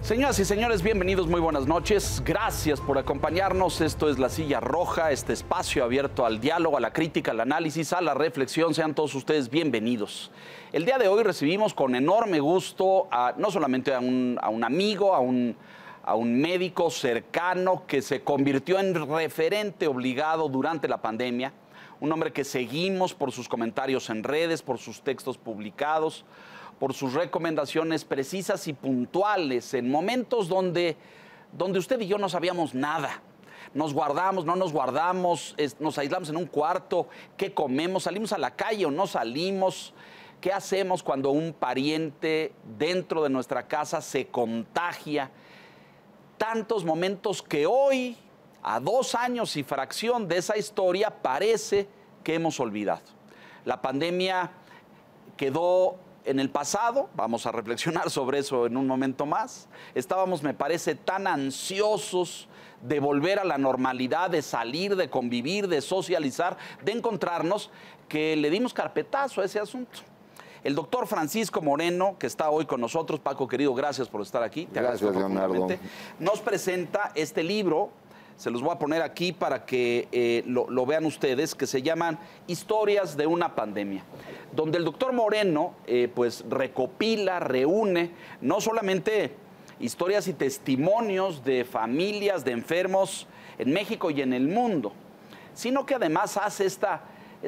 Señoras y señores, bienvenidos, muy buenas noches. Gracias por acompañarnos. Esto es La Silla Roja, este espacio abierto al diálogo, a la crítica, al análisis, a la reflexión. Sean todos ustedes bienvenidos. El día de hoy recibimos con enorme gusto no solamente a un amigo, a un médico cercano que se convirtió en referente obligado durante la pandemia, un hombre que seguimos por sus comentarios en redes, por sus textos publicados, por sus recomendaciones precisas y puntuales en momentos donde usted y yo no sabíamos nada. Nos guardamos, no nos guardamos, nos aislamos en un cuarto, ¿qué comemos? ¿Salimos a la calle o no salimos? ¿Qué hacemos cuando un pariente dentro de nuestra casa se contagia? Tantos momentos que hoy, a 2 años y fracción de esa historia, parece que hemos olvidado. La pandemia quedó en el pasado, vamos a reflexionar sobre eso en un momento más. Estábamos, me parece, tan ansiosos de volver a la normalidad, de salir, de convivir, de socializar, de encontrarnos, que le dimos carpetazo a ese asunto. El doctor Francisco Moreno, que está hoy con nosotros, Paco querido, gracias por estar aquí. Gracias, Leonardo. Nos presenta este libro, se los voy a poner aquí para que lo vean ustedes, que se llaman Historias de una pandemia, donde el doctor Moreno pues recopila, reúne, no solamente historias y testimonios de familias de enfermos en México y en el mundo, sino que además hace esta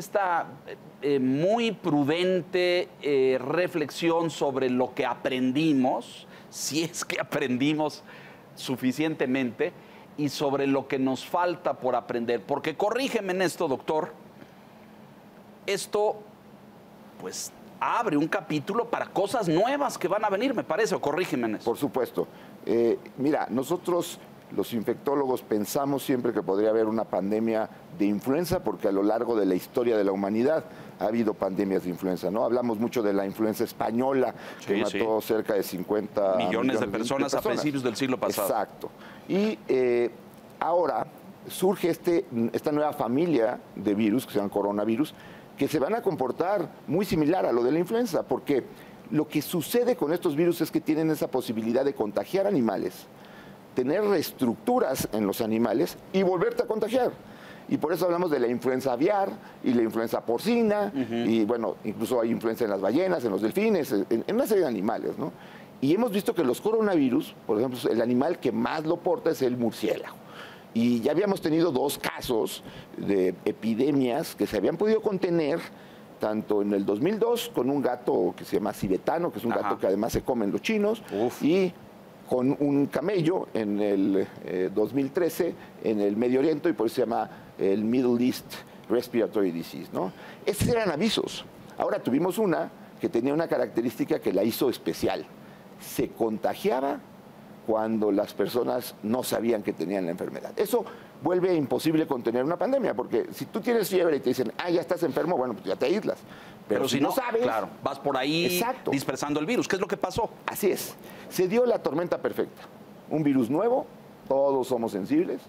muy prudente reflexión sobre lo que aprendimos, si es que aprendimos suficientemente, y sobre lo que nos falta por aprender. Porque corrígeme en esto, doctor, esto pues abre un capítulo para cosas nuevas que van a venir, me parece, o corrígeme en eso. Por supuesto. Mira, nosotros los infectólogos pensamos siempre que podría haber una pandemia de influenza, porque a lo largo de la historia de la humanidad ha habido pandemias de influenza, ¿no? Hablamos mucho de la influenza española, que mató cerca de 50 millones de personas a principios del siglo pasado. Exacto. Y ahora surge esta nueva familia de virus, que se llaman coronavirus, que se van a comportar muy similar a lo de la influenza, porque lo que sucede con estos virus es que tienen esa posibilidad de contagiar animales, tener reestructuras en los animales y volverte a contagiar. Y por eso hablamos de la influenza aviar y la influenza porcina, y bueno, incluso hay influenza en las ballenas, en los delfines, en una serie de animales, ¿no? Y hemos visto que los coronavirus, por ejemplo, el animal que más lo porta es el murciélago. Y ya habíamos tenido 2 casos de epidemias que se habían podido contener, tanto en el 2002 con un gato que se llama cibetano, que es un gato que además se comen los chinos, y con un camello en el 2013 en el Medio Oriente, y por eso se llama el Middle East Respiratory Disease, ¿no? Esos eran avisos. Ahora tuvimos una que tenía una característica que la hizo especial. Se contagiaba cuando las personas no sabían que tenían la enfermedad. Eso vuelve imposible contener una pandemia, porque si tú tienes fiebre y te dicen, ya estás enfermo, bueno, pues ya te aíslas. Pero si no sabes, claro, vas por ahí dispersando el virus. ¿Qué es lo que pasó? Así es. Se dio la tormenta perfecta. Un virus nuevo, todos somos sensibles.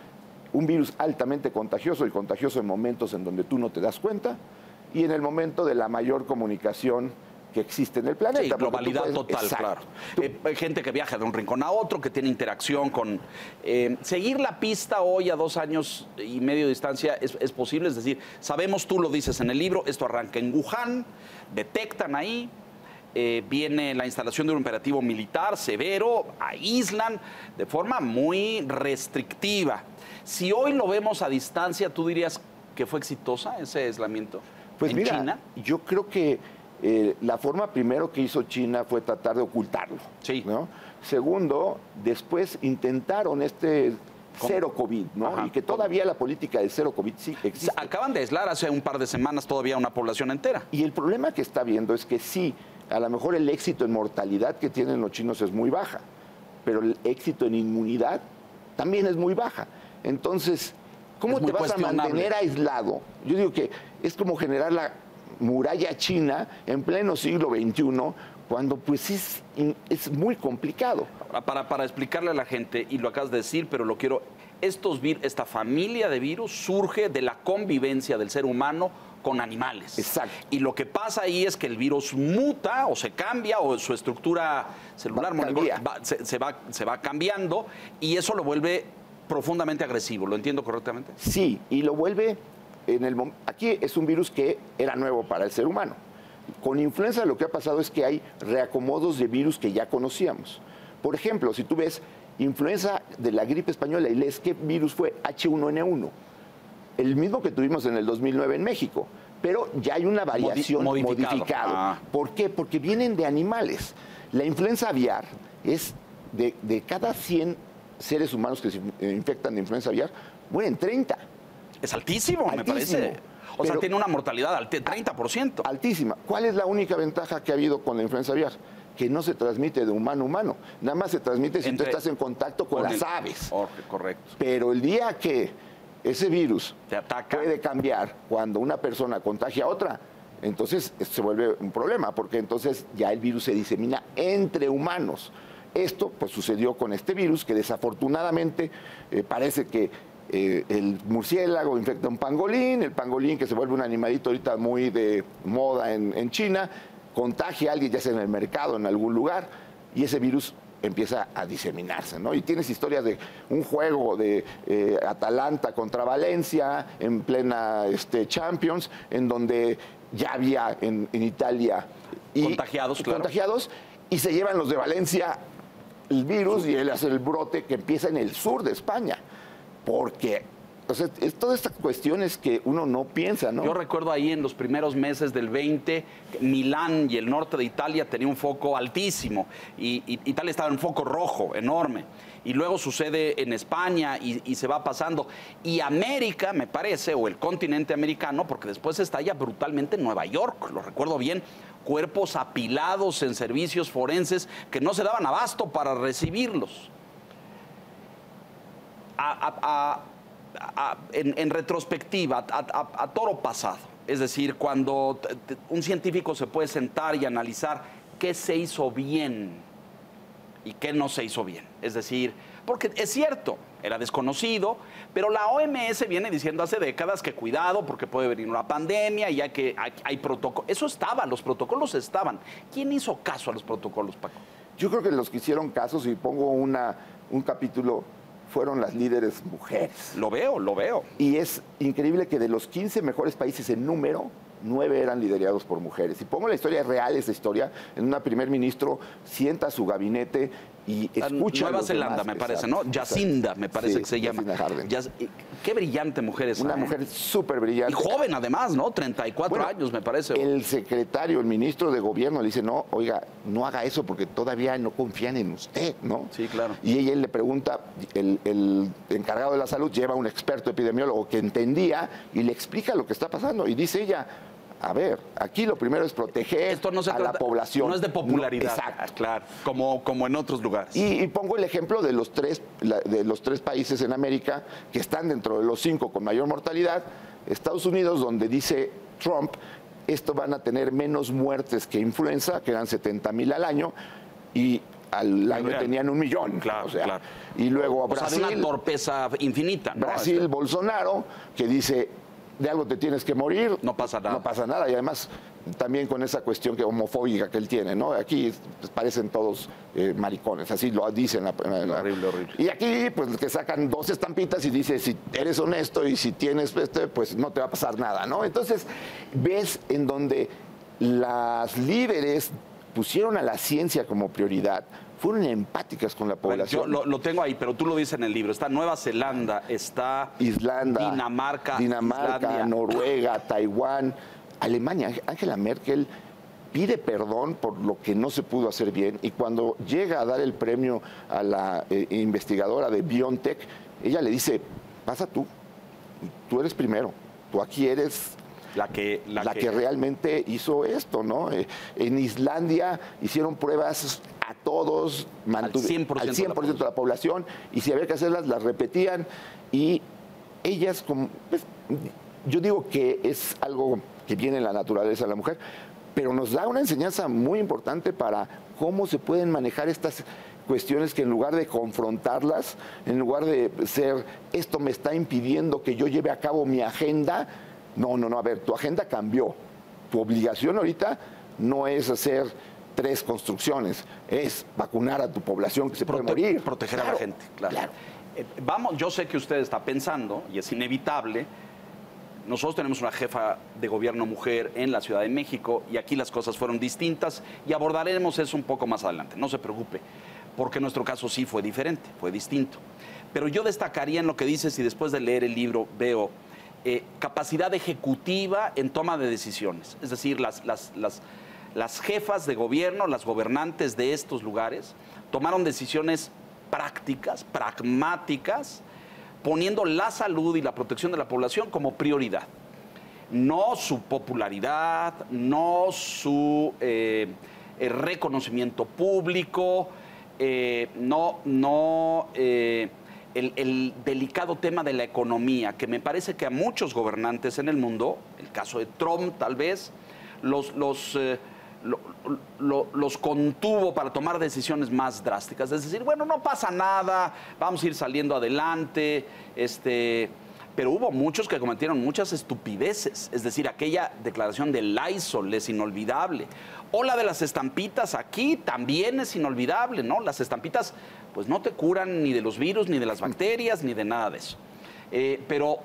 Un virus altamente contagioso y contagioso en momentos en donde tú no te das cuenta. Y en el momento de la mayor comunicación que existe en el planeta. Sí, globalidad total, claro. Hay gente que viaja de un rincón a otro, que tiene interacción con... seguir la pista hoy a 2 años y medio de distancia es posible, es decir, sabemos, tú lo dices en el libro, esto arranca en Wuhan, detectan ahí, viene la instalación de un operativo militar severo, aíslan de forma muy restrictiva. Si hoy lo vemos a distancia, ¿tú dirías que fue exitosa ese aislamiento en China? Yo creo que la forma primero que hizo China fue tratar de ocultarlo, ¿no? Segundo, después intentaron cero COVID, ¿no? Y que todavía la política de cero COVID sí existe. Acaban de aislar hace un par de semanas todavía una población entera. Y el problema que está viendo es que sí, a lo mejor el éxito en mortalidad que tienen los chinos es muy baja, pero el éxito en inmunidad también es muy baja. Entonces, ¿cómo te vas a mantener aislado? Yo digo que es como generar la muralla china en pleno siglo XXI, cuando pues es muy complicado. Para explicarle a la gente, y lo acabas de decir, pero lo quiero esta familia de virus surge de la convivencia del ser humano con animales. Exacto. Y lo que pasa ahí es que el virus muta o se cambia o su estructura celular se va cambiando y eso lo vuelve profundamente agresivo. ¿Lo entiendo correctamente? Sí, y lo vuelve aquí es un virus que era nuevo para el ser humano. Con influenza lo que ha pasado es que hay reacomodos de virus que ya conocíamos. Por ejemplo, si tú ves influenza de la gripe española y lees qué virus fue, H1N1, el mismo que tuvimos en el 2009 en México, pero ya hay una variación modificada. ¿Por qué? Porque vienen de animales. La influenza aviar es de cada 100 seres humanos que se infectan de influenza aviar, mueren 30. Es altísimo, me parece. O sea, tiene una mortalidad alta, 30%. Altísima. ¿Cuál es la única ventaja que ha habido con la influenza aviar? Que no se transmite de humano a humano. Nada más se transmite si tú estás en contacto con las aves. Correcto. Pero el día que ese virus te ataca, puede cambiar cuando una persona contagia a otra, entonces se vuelve un problema, porque entonces ya el virus se disemina entre humanos. Esto pues sucedió con este virus, que desafortunadamente parece que el murciélago infecta a un pangolín, el pangolín, que se vuelve un animalito ahorita muy de moda en China, contagia a alguien, ya sea en el mercado, en algún lugar, y ese virus empieza a diseminarse, ¿no? Y tienes historias de un juego de Atalanta contra Valencia en plena Champions, en donde ya había en Italia contagiados, y se llevan los de Valencia el virus y él hace el brote que empieza en el sur de España. Porque, entonces, todas estas cuestiones que uno no piensa, ¿no? Yo recuerdo ahí en los primeros meses del 20, Milán y el norte de Italia tenía un foco altísimo y Italia estaba en un foco rojo, enorme. Y luego sucede en España y se va pasando. Y América, me parece, o el continente americano, porque después estalla brutalmente en Nueva York, lo recuerdo bien, cuerpos apilados en servicios forenses que no se daban abasto para recibirlos. En retrospectiva, a toro pasado, es decir, cuando un científico se puede sentar y analizar qué se hizo bien y qué no se hizo bien. Es decir, porque es cierto, era desconocido, pero la OMS viene diciendo hace décadas que cuidado porque puede venir una pandemia y hay protocolos. Eso estaba, los protocolos estaban. ¿Quién hizo caso a los protocolos, Paco? Yo creo que los que hicieron caso, si pongo un capítulo, fueron las líderes mujeres. Lo veo. Y es increíble que de los 15 mejores países en número, 9 eran liderados por mujeres. Y pongo la historia real, esa historia, en una primer ministro sienta su gabinete y escucha Nueva Zelanda, me parece, ¿no? Jacinda, me parece que se llama. Qué brillante mujer es. Una mujer súper brillante. Y joven además, ¿no? 34 años, me parece. El secretario, el ministro de gobierno le dice, no, oiga, no haga eso porque todavía no confían en usted, ¿no? Sí, claro. Y él le pregunta, el encargado de la salud lleva a un experto epidemiólogo que entendía y le explica lo que está pasando. Y dice ella, a ver, aquí lo primero es proteger a la población. No es de popularidad. Exacto. Claro, como en otros lugares. Y pongo el ejemplo de los tres países en América que están dentro de los 5 con mayor mortalidad. Estados Unidos, donde dice Trump, esto van a tener menos muertes que influenza, que eran 70,000 al año, y al año tenían 1 millón. Claro, claro. Y luego Brasil. O sea, de una torpeza infinita, ¿no? Brasil, Bolsonaro, que dice, de algo te tienes que morir. No pasa nada. No pasa nada. Y además, también con esa cuestión homofóbica que él tiene, ¿no? Aquí pues, parecen todos maricones, así lo dicen. Horrible. Y aquí, pues, que sacan 2 estampitas y dice, si eres honesto y si tienes pues no te va a pasar nada, ¿no? Entonces, ves en donde las líderes pusieron a la ciencia como prioridad, fueron empáticas con la población. Bueno, yo lo tengo ahí, pero tú lo dices en el libro. Está Nueva Zelanda, está Islanda, Dinamarca, Noruega, Taiwán, Alemania. Angela Merkel pide perdón por lo que no se pudo hacer bien y cuando llega a dar el premio a la investigadora de BioNTech, ella le dice, pasa tú eres primero, tú aquí eres la que realmente hizo esto, ¿no? En Islandia hicieron pruebas a todos, al 100% de la población, y si había que hacerlas, las repetían, y ellas, pues, yo digo que es algo que viene en la naturaleza de la mujer, pero nos da una enseñanza muy importante para cómo se pueden manejar estas cuestiones que en lugar de confrontarlas, en lugar de ser, esto me está impidiendo que yo lleve a cabo mi agenda, no, a ver, tu agenda cambió. Tu obligación ahorita no es hacer 3 construcciones, es vacunar a tu población que se puede morir. Proteger a la gente, claro. Vamos, yo sé que usted está pensando, y es inevitable, nosotros tenemos una jefa de gobierno mujer en la Ciudad de México y aquí las cosas fueron distintas y abordaremos eso un poco más adelante, no se preocupe, porque nuestro caso sí fue diferente, fue distinto. Pero yo destacaría en lo que dices y después de leer el libro veo capacidad ejecutiva en toma de decisiones, es decir, las jefas de gobierno, las gobernantes de estos lugares tomaron decisiones prácticas, pragmáticas, poniendo la salud y la protección de la población como prioridad. No su popularidad, no su reconocimiento público, el delicado tema de la economía, que me parece que a muchos gobernantes en el mundo, el caso de Trump tal vez, los contuvo para tomar decisiones más drásticas. Es decir, bueno, no pasa nada, vamos a ir saliendo adelante, pero hubo muchos que cometieron muchas estupideces. Es decir, aquella declaración de Lysol es inolvidable. O la de las estampitas aquí también es inolvidable, ¿no? Las estampitas pues no te curan ni de los virus, ni de las bacterias, ni de nada de eso. Pero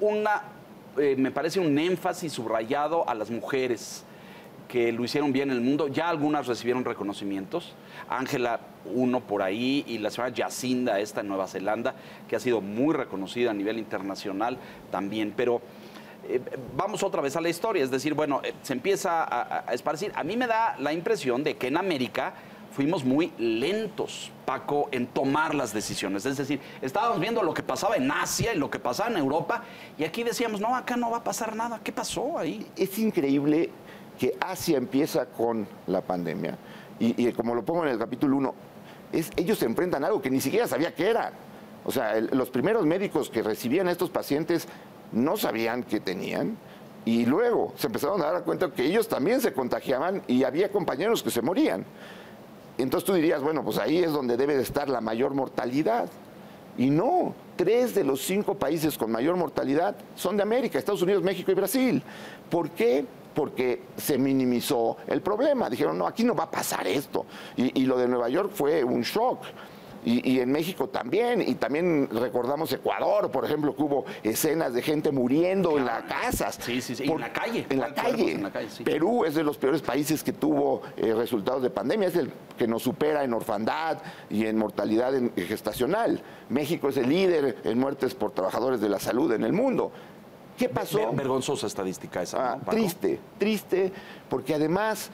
me parece un énfasis subrayado a las mujeres que lo hicieron bien en el mundo. Ya algunas recibieron reconocimientos. Ángela, uno por ahí, y la señora Jacinda, esta en Nueva Zelanda, que ha sido muy reconocida a nivel internacional también. Pero vamos otra vez a la historia. Es decir, bueno, se empieza a esparcir. A mí me da la impresión de que en América fuimos muy lentos, Paco, en tomar las decisiones. Es decir, estábamos viendo lo que pasaba en Asia y lo que pasaba en Europa, y aquí decíamos, no, acá no va a pasar nada. ¿Qué pasó ahí? Es increíble que Asia empieza con la pandemia y como lo pongo en el capítulo 1, ellos se enfrentan a algo que ni siquiera sabía qué era. O sea, los primeros médicos que recibían a estos pacientes no sabían qué tenían y luego se empezaron a dar cuenta que ellos también se contagiaban y había compañeros que se morían. Entonces tú dirías, bueno, pues ahí es donde debe de estar la mayor mortalidad. Y no, 3 de los 5 países con mayor mortalidad son de América, Estados Unidos, México y Brasil. ¿Por qué? Porque se minimizó el problema. Dijeron, no, aquí no va a pasar esto. Y lo de Nueva York fue un shock. Y en México también. Y también recordamos Ecuador, por ejemplo, que hubo escenas de gente muriendo en las casas. Sí. En la calle. En la calle. Sí. Perú es de los peores países que tuvo resultados de pandemia. Es el que nos supera en orfandad y en mortalidad gestacional. México es el líder en muertes por trabajadores de la salud en el mundo. ¿Qué pasó? Vergonzosa estadística esa, ¿no, Paco? Triste, porque además,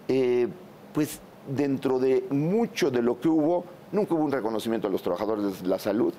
pues dentro de mucho de lo que hubo, nunca hubo un reconocimiento a los trabajadores de la salud.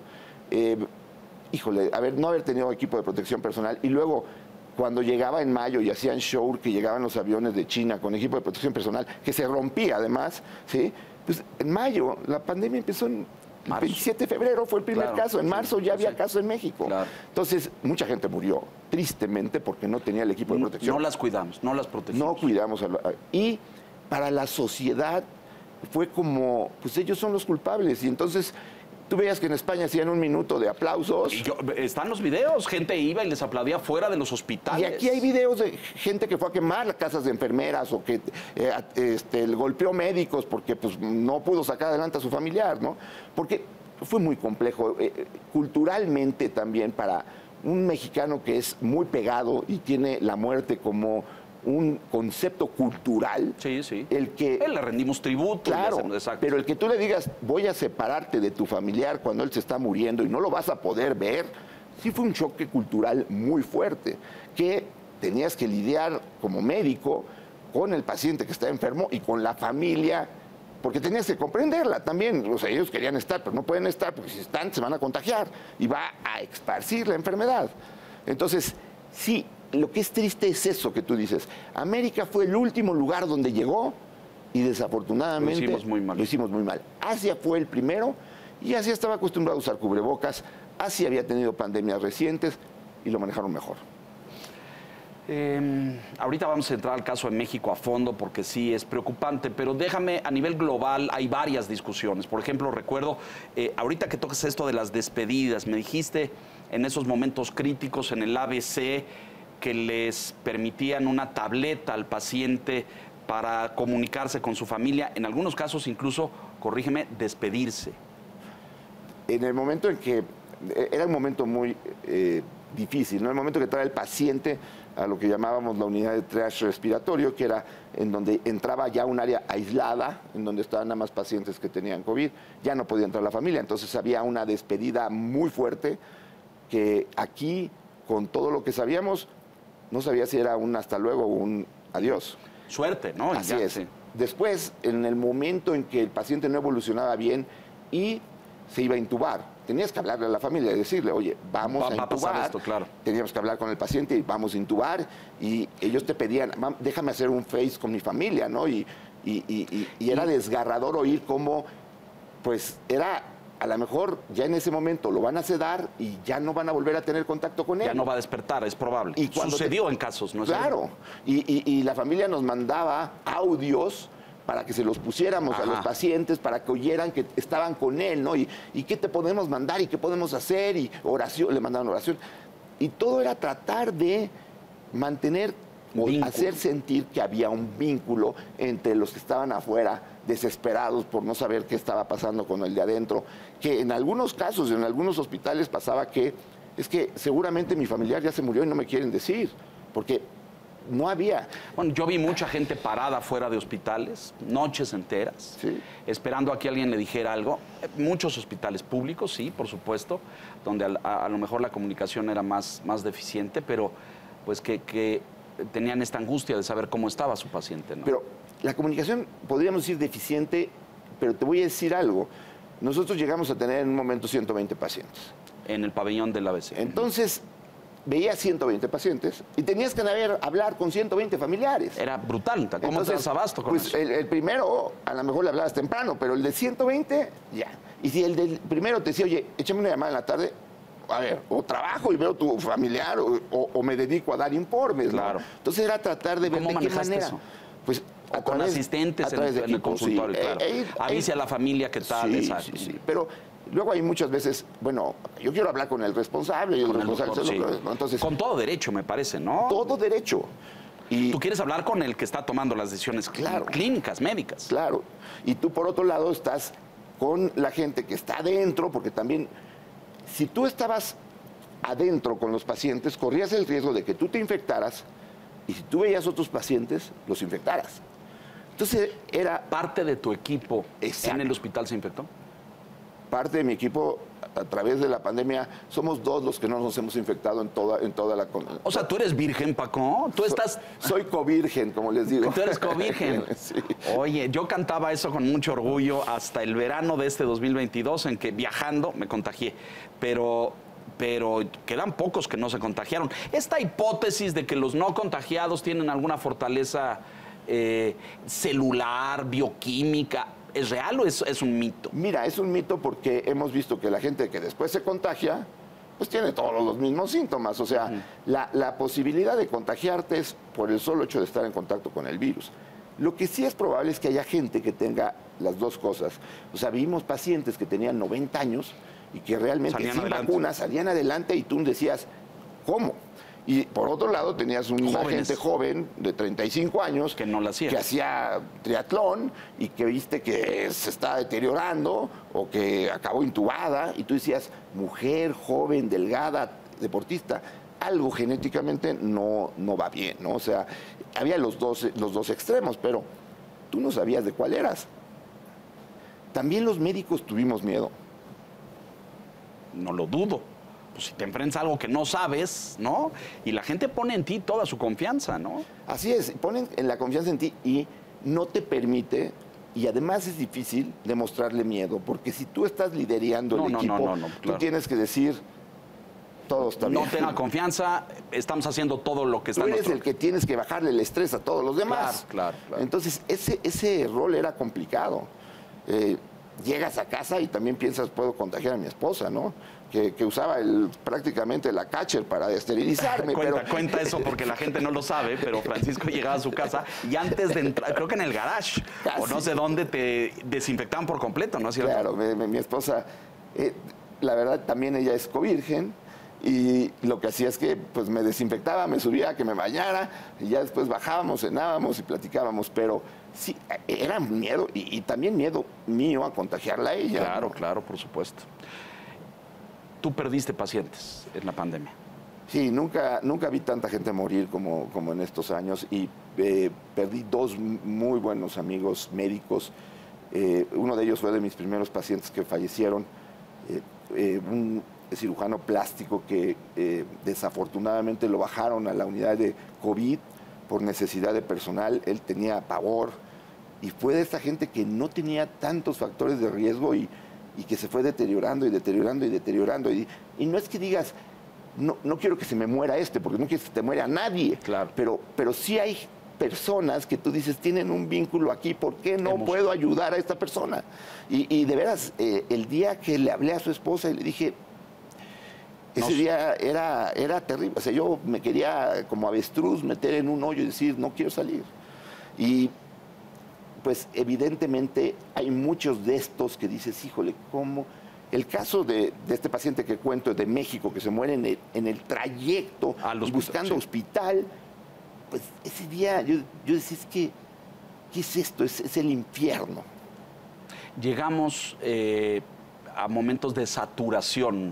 Híjole, no haber tenido equipo de protección personal y luego cuando llegaba en mayo y hacían show que llegaban los aviones de China con equipo de protección personal, que se rompía además, ¿sí? Pues en mayo la pandemia empezó en el 27 de febrero fue el primer caso, en marzo ya había caso en México. Claro. Entonces, mucha gente murió, tristemente, porque no tenía el equipo de protección. No las cuidamos, no las protegimos. No cuidamos. Y para la sociedad fue como, pues ellos son los culpables. Y entonces, tú veías que en España hacían un minuto de aplausos. Están los videos, gente iba y les aplaudía fuera de los hospitales. Y aquí hay videos de gente que fue a quemar las casas de enfermeras o que golpeó médicos porque pues, no pudo sacar adelante a su familiar, ¿no? Porque fue muy complejo. Culturalmente también para un mexicano que es muy pegado y tiene la muerte como un concepto cultural. Sí. El que le rendimos tributo. Claro, pero el que tú le digas, voy a separarte de tu familiar cuando él se está muriendo y no lo vas a poder ver, sí fue un choque cultural muy fuerte, que tenías que lidiar como médico con el paciente que está enfermo y con la familia, porque tenías que comprenderla también. O sea, ellos querían estar, pero no pueden estar, porque si están se van a contagiar y va a esparcir la enfermedad. Entonces, sí, lo que es triste es eso que tú dices. América fue el último lugar donde llegó y desafortunadamente lo hicimos muy mal. Asia fue el primero y Asia estaba acostumbrado a usar cubrebocas. Asia había tenido pandemias recientes y lo manejaron mejor. Ahorita vamos a entrar al caso de México a fondo porque sí es preocupante, pero déjame, a nivel global hay varias discusiones. Por ejemplo, recuerdo, ahorita que tocas esto de las despedidas, me dijiste en esos momentos críticos en el ABC que les permitían una tableta al paciente para comunicarse con su familia, en algunos casos incluso, corrígeme, despedirse. En el momento en que, era un momento muy difícil, ¿no? El momento que trae el paciente a lo que llamábamos la unidad de triage respiratorio, que era en donde entraba ya un área aislada, en donde estaban nada más pacientes que tenían COVID, ya no podía entrar la familia, entonces había una despedida muy fuerte, que aquí, con todo lo que sabíamos, no sabía si era un hasta luego o un adiós. Suerte, ¿no? Así es. Sí. Después, en el momento en que el paciente no evolucionaba bien y se iba a intubar, tenías que hablarle a la familia y decirle, oye, vamos a intubar. Pasar esto, claro. Teníamos que hablar con el paciente y vamos a intubar. Y ellos te pedían, déjame hacer un face con mi familia, ¿no? Y era desgarrador oír cómo, pues, era... A lo mejor ya en ese momento lo van a sedar y ya no van a volver a tener contacto con él. Ya no va a despertar, es probable. Y sucedió en casos, ¿no es cierto? Claro. Y la familia nos mandaba audios para que se los pusiéramos a los pacientes, para que oyeran que estaban con él, ¿no? Y qué te podemos mandar y qué podemos hacer, y oración, le mandaban oración. Y todo era tratar de mantener o hacer sentir que había un vínculo entre los que estaban afuera, desesperados por no saber qué estaba pasando con el de adentro, que en algunos casos, en algunos hospitales pasaba que es que seguramente mi familiar ya se murió y no me quieren decir, porque no había. Bueno, yo vi mucha gente parada fuera de hospitales, noches enteras, ¿sí? Esperando a que alguien le dijera algo. Muchos hospitales públicos, sí, por supuesto, donde a lo mejor la comunicación era más deficiente, pero pues que tenían esta angustia de saber cómo estaba su paciente, ¿no? Pero la comunicación, podríamos decir deficiente, pero te voy a decir algo. Nosotros llegamos a tener en un momento 120 pacientes. En el pabellón del ABC. Entonces, veías 120 pacientes y tenías que hablar con 120 familiares. Era brutal. ¿Cómo te das abasto con eso? El primero, a lo mejor le hablabas temprano, pero el de 120, ya. Y si el del primero te decía, oye, échame una llamada en la tarde, a ver, o trabajo y veo tu familiar o me dedico a dar informes, claro. ¿no? Entonces era tratar de ver de qué manera. Eso? Pues con asistentes en el consultorio, sí, claro. Avise a la familia qué tal. Sí. Pero luego hay muchas veces, bueno, yo quiero hablar con el responsable. Y el responsable entonces, con todo derecho, me parece, ¿no? Todo derecho. Y tú quieres hablar con el que está tomando las decisiones clínicas, médicas. Claro. Y tú, por otro lado, estás con la gente que está adentro, porque también, si tú estabas adentro con los pacientes, corrías el riesgo de que tú te infectaras y si tú veías otros pacientes, los infectaras. Entonces era... ¿Parte de tu equipo en el hospital se infectó? Parte de mi equipo, a través de la pandemia, somos dos los que no nos hemos infectado en toda la... O sea, ¿tú eres virgen, Paco? ¿Tú estás...? Soy covirgen, como les digo. ¿Tú eres covirgen? Sí. Oye, yo cantaba eso con mucho orgullo hasta el verano de este 2022, en que viajando me contagié, pero quedan pocos que no se contagiaron. Esta hipótesis de que los no contagiados tienen alguna fortaleza celular, bioquímica, ¿es real o es un mito? Mira, es un mito porque hemos visto que la gente que después se contagia, pues tiene todos los mismos síntomas. O sea, la posibilidad de contagiarte es por el solo hecho de estar en contacto con el virus. Lo que sí es probable es que haya gente que tenga las dos cosas. O sea, vimos pacientes que tenían 90 años y que realmente sin vacunas salían adelante y tú decías, ¿cómo? Y por otro lado tenías una gente joven de 35 años que no la hacía, que hacía triatlón y que viste que se está deteriorando o que acabó intubada y tú decías, mujer, joven, delgada, deportista, algo genéticamente no va bien, ¿no? O sea, había los dos extremos, pero tú no sabías de cuál eras. También los médicos tuvimos miedo. No lo dudo. Pues si te enfrentas a algo que no sabes, ¿no? Y la gente pone en ti toda su confianza, ¿no? Así es, ponen en la confianza en ti y no te permite, y además es difícil demostrarle miedo, porque si tú estás liderando el equipo, claro, tú tienes que decir, todo está bien. No tenga confianza, estamos haciendo todo lo que está Tú eres el que tienes que bajarle el estrés a todos los demás. Claro. Entonces, ese rol era complicado. llegas a casa y también piensas, puedo contagiar a mi esposa, ¿no? Que usaba prácticamente la catcher para esterilizarme. Cuenta eso porque la gente no lo sabe, pero Francisco llegaba a su casa y antes de entrar, creo que en el garage, o no sé dónde, te desinfectaban por completo, ¿no es cierto? Claro, mi esposa, la verdad, también ella es covirgen. Y lo que hacía es que pues me desinfectaba, me subía a que me bañara y ya después bajábamos, cenábamos y platicábamos, pero sí, era miedo y también miedo mío a contagiarla a ella. Claro, claro, por supuesto. ¿Tú perdiste pacientes en la pandemia? Sí, nunca vi tanta gente morir como en estos años y perdí dos muy buenos amigos médicos. Uno de ellos fue de mis primeros pacientes que fallecieron, un cirujano plástico que desafortunadamente lo bajaron a la unidad de COVID por necesidad de personal. Él tenía pavor y fue de esta gente que no tenía tantos factores de riesgo y que se fue deteriorando y deteriorando y deteriorando. Y no es que digas, no quiero que se me muera porque no quiero que se te muera nadie. Claro. Pero sí hay personas que tú dices, tienen un vínculo aquí, ¿por qué no puedo ayudar a esta persona? Y de veras, el día que le hablé a su esposa y le dije, ese día era terrible. O sea, yo me quería como avestruz meter en un hoyo y decir, no quiero salir. Y pues evidentemente hay muchos de estos que dices, híjole, ¿cómo? El caso de este paciente que cuento de México, que se muere en el trayecto buscando hospital, pues ese día yo decía, ¿qué es esto? Es el infierno. Llegamos a momentos de saturación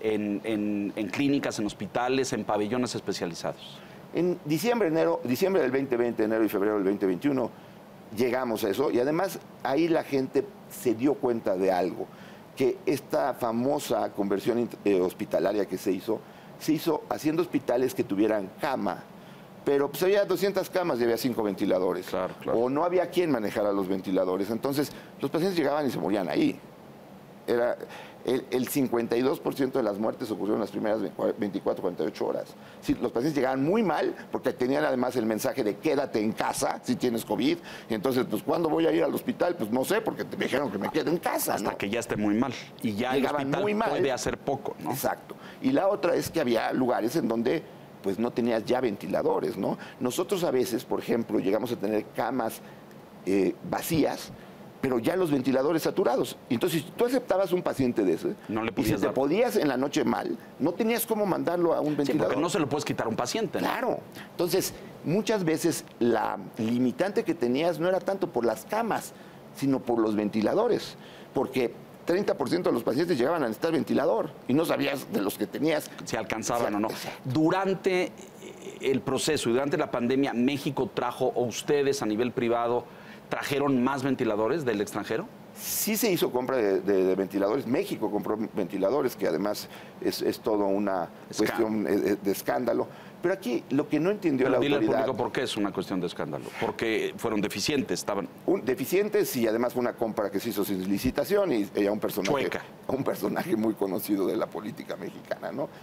en clínicas, en hospitales, en pabellones especializados. En diciembre del 2020, enero y febrero del 2021, llegamos a eso y además ahí la gente se dio cuenta de algo, que esta famosa conversión hospitalaria que se hizo haciendo hospitales que tuvieran cama, pero pues había 200 camas y había 5 ventiladores. Claro. O no había quien manejara los ventiladores. Entonces, los pacientes llegaban y se morían ahí. Era el 52% de las muertes ocurrieron en las primeras 24, 48 horas. Sí, los pacientes llegaban muy mal porque tenían además el mensaje de quédate en casa si tienes COVID. Y entonces, pues, ¿cuándo voy a ir al hospital? Pues no sé, porque me dijeron que me quede en casa. Hasta que ya esté muy mal. Y ya llegaban el hospital muy mal. Puede hacer poco, ¿no? Exacto. Y la otra es que había lugares en donde pues no tenías ya ventiladores, ¿no? Nosotros a veces, por ejemplo, llegamos a tener camas vacías, pero ya los ventiladores saturados. Entonces, si tú aceptabas un paciente de ese, no le y si te podías en la noche mal, no tenías cómo mandarlo a un ventilador. Sí, porque no se lo puedes quitar a un paciente, ¿no? Claro. Entonces, muchas veces la limitante que tenías no era tanto por las camas, sino por los ventiladores. Porque 30% de los pacientes llegaban a necesitar ventilador y no sabías de los que tenías. Si alcanzaban o no. Durante el proceso y durante la pandemia, ¿México trajo, o ustedes a nivel privado, trajeron más ventiladores del extranjero? Sí se hizo compra de ventiladores. México compró ventiladores, que además es toda una cuestión de escándalo. Pero aquí lo que no entendió la autoridad... Dile al público por qué es una cuestión de escándalo. Porque fueron deficientes, estaban... Deficientes y además fue una compra que se hizo sin licitación y a un personaje muy conocido de la política mexicana, ¿no?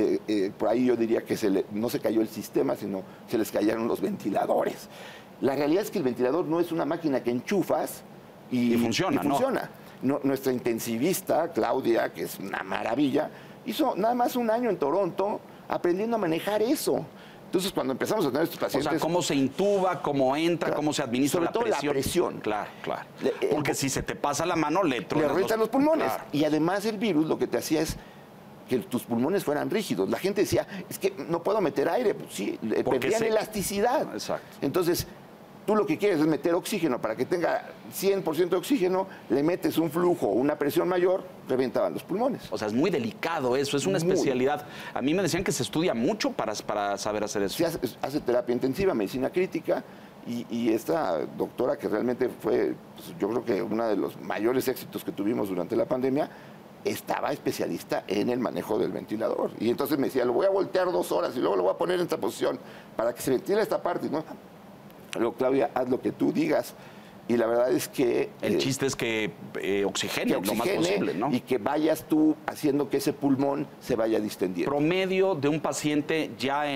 Por ahí yo diría que no se cayó el sistema, sino se les cayeron los ventiladores. La realidad es que el ventilador no es una máquina que enchufas y funciona, ¿no? Nuestra intensivista, Claudia, que es una maravilla, hizo nada más un año en Toronto aprendiendo a manejar eso. Entonces, cuando empezamos a tener estos pacientes... O sea, cómo se intuba, cómo entra, claro, cómo se administra la presión. Sobre todo la presión. Claro. Porque si se te pasa la mano, le revientan los pulmones. Claro. Y además el virus lo que te hacía es que tus pulmones fueran rígidos. La gente decía, es que no puedo meter aire. Pues sí, perdían elasticidad. Exacto. Entonces, tú lo que quieres es meter oxígeno. Para que tenga 100% de oxígeno, le metes un flujo, una presión mayor, reventaban los pulmones. O sea, es muy delicado eso, es una especialidad. A mí me decían que se estudia mucho para saber hacer eso. Se hace terapia intensiva, medicina crítica, y esta doctora que realmente fue, pues, yo creo que uno de los mayores éxitos que tuvimos durante la pandemia, estaba especialista en el manejo del ventilador. Y entonces me decía, lo voy a voltear 2 horas y luego lo voy a poner en esta posición para que se ventile esta parte, ¿no? Luego, Claudia, haz lo que tú digas. Y la verdad es que... El chiste es que oxigene lo más posible, ¿no? Y que vayas tú haciendo que ese pulmón se vaya distendiendo. Promedio de un paciente ya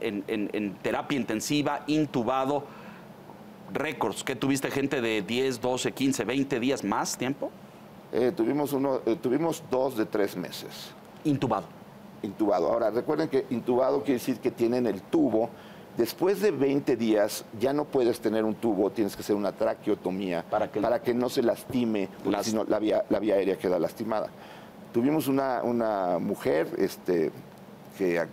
en terapia intensiva, intubado, récords. ¿Qué tuviste gente de 10, 12, 15, 20 días más tiempo? Tuvimos 2 de 3 meses. Intubado. Intubado. Ahora, recuerden que intubado quiere decir que tienen el tubo. Después de 20 días ya no puedes tener un tubo, tienes que hacer una traqueotomía para que no se lastime, porque si no la vía aérea queda lastimada. Tuvimos una mujer que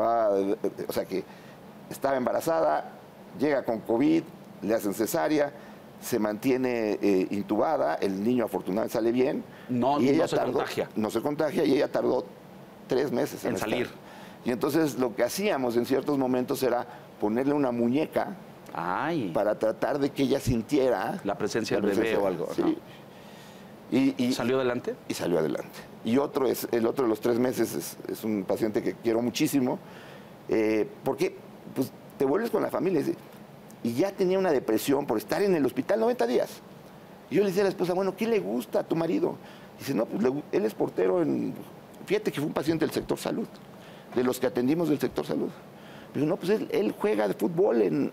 que estaba embarazada, llega con COVID, le hacen cesárea, se mantiene intubada, el niño afortunadamente sale bien. No se contagia. No se contagia y ella tardó 3 meses en salir. Y entonces lo que hacíamos en ciertos momentos era ponerle una muñeca para tratar de que ella sintiera la presencia del bebé o algo. Sí. ¿No? ¿Y salió adelante? Y salió adelante. Y el otro de los 3 meses es un paciente que quiero muchísimo, porque pues, te vuelves con la familia y ya tenía una depresión por estar en el hospital 90 días. Y yo le decía a la esposa, bueno, ¿qué le gusta a tu marido? Dice, no, pues él es portero fíjate que fue un paciente del sector salud, de los que atendimos del sector salud. Pero no, pues él juega de fútbol en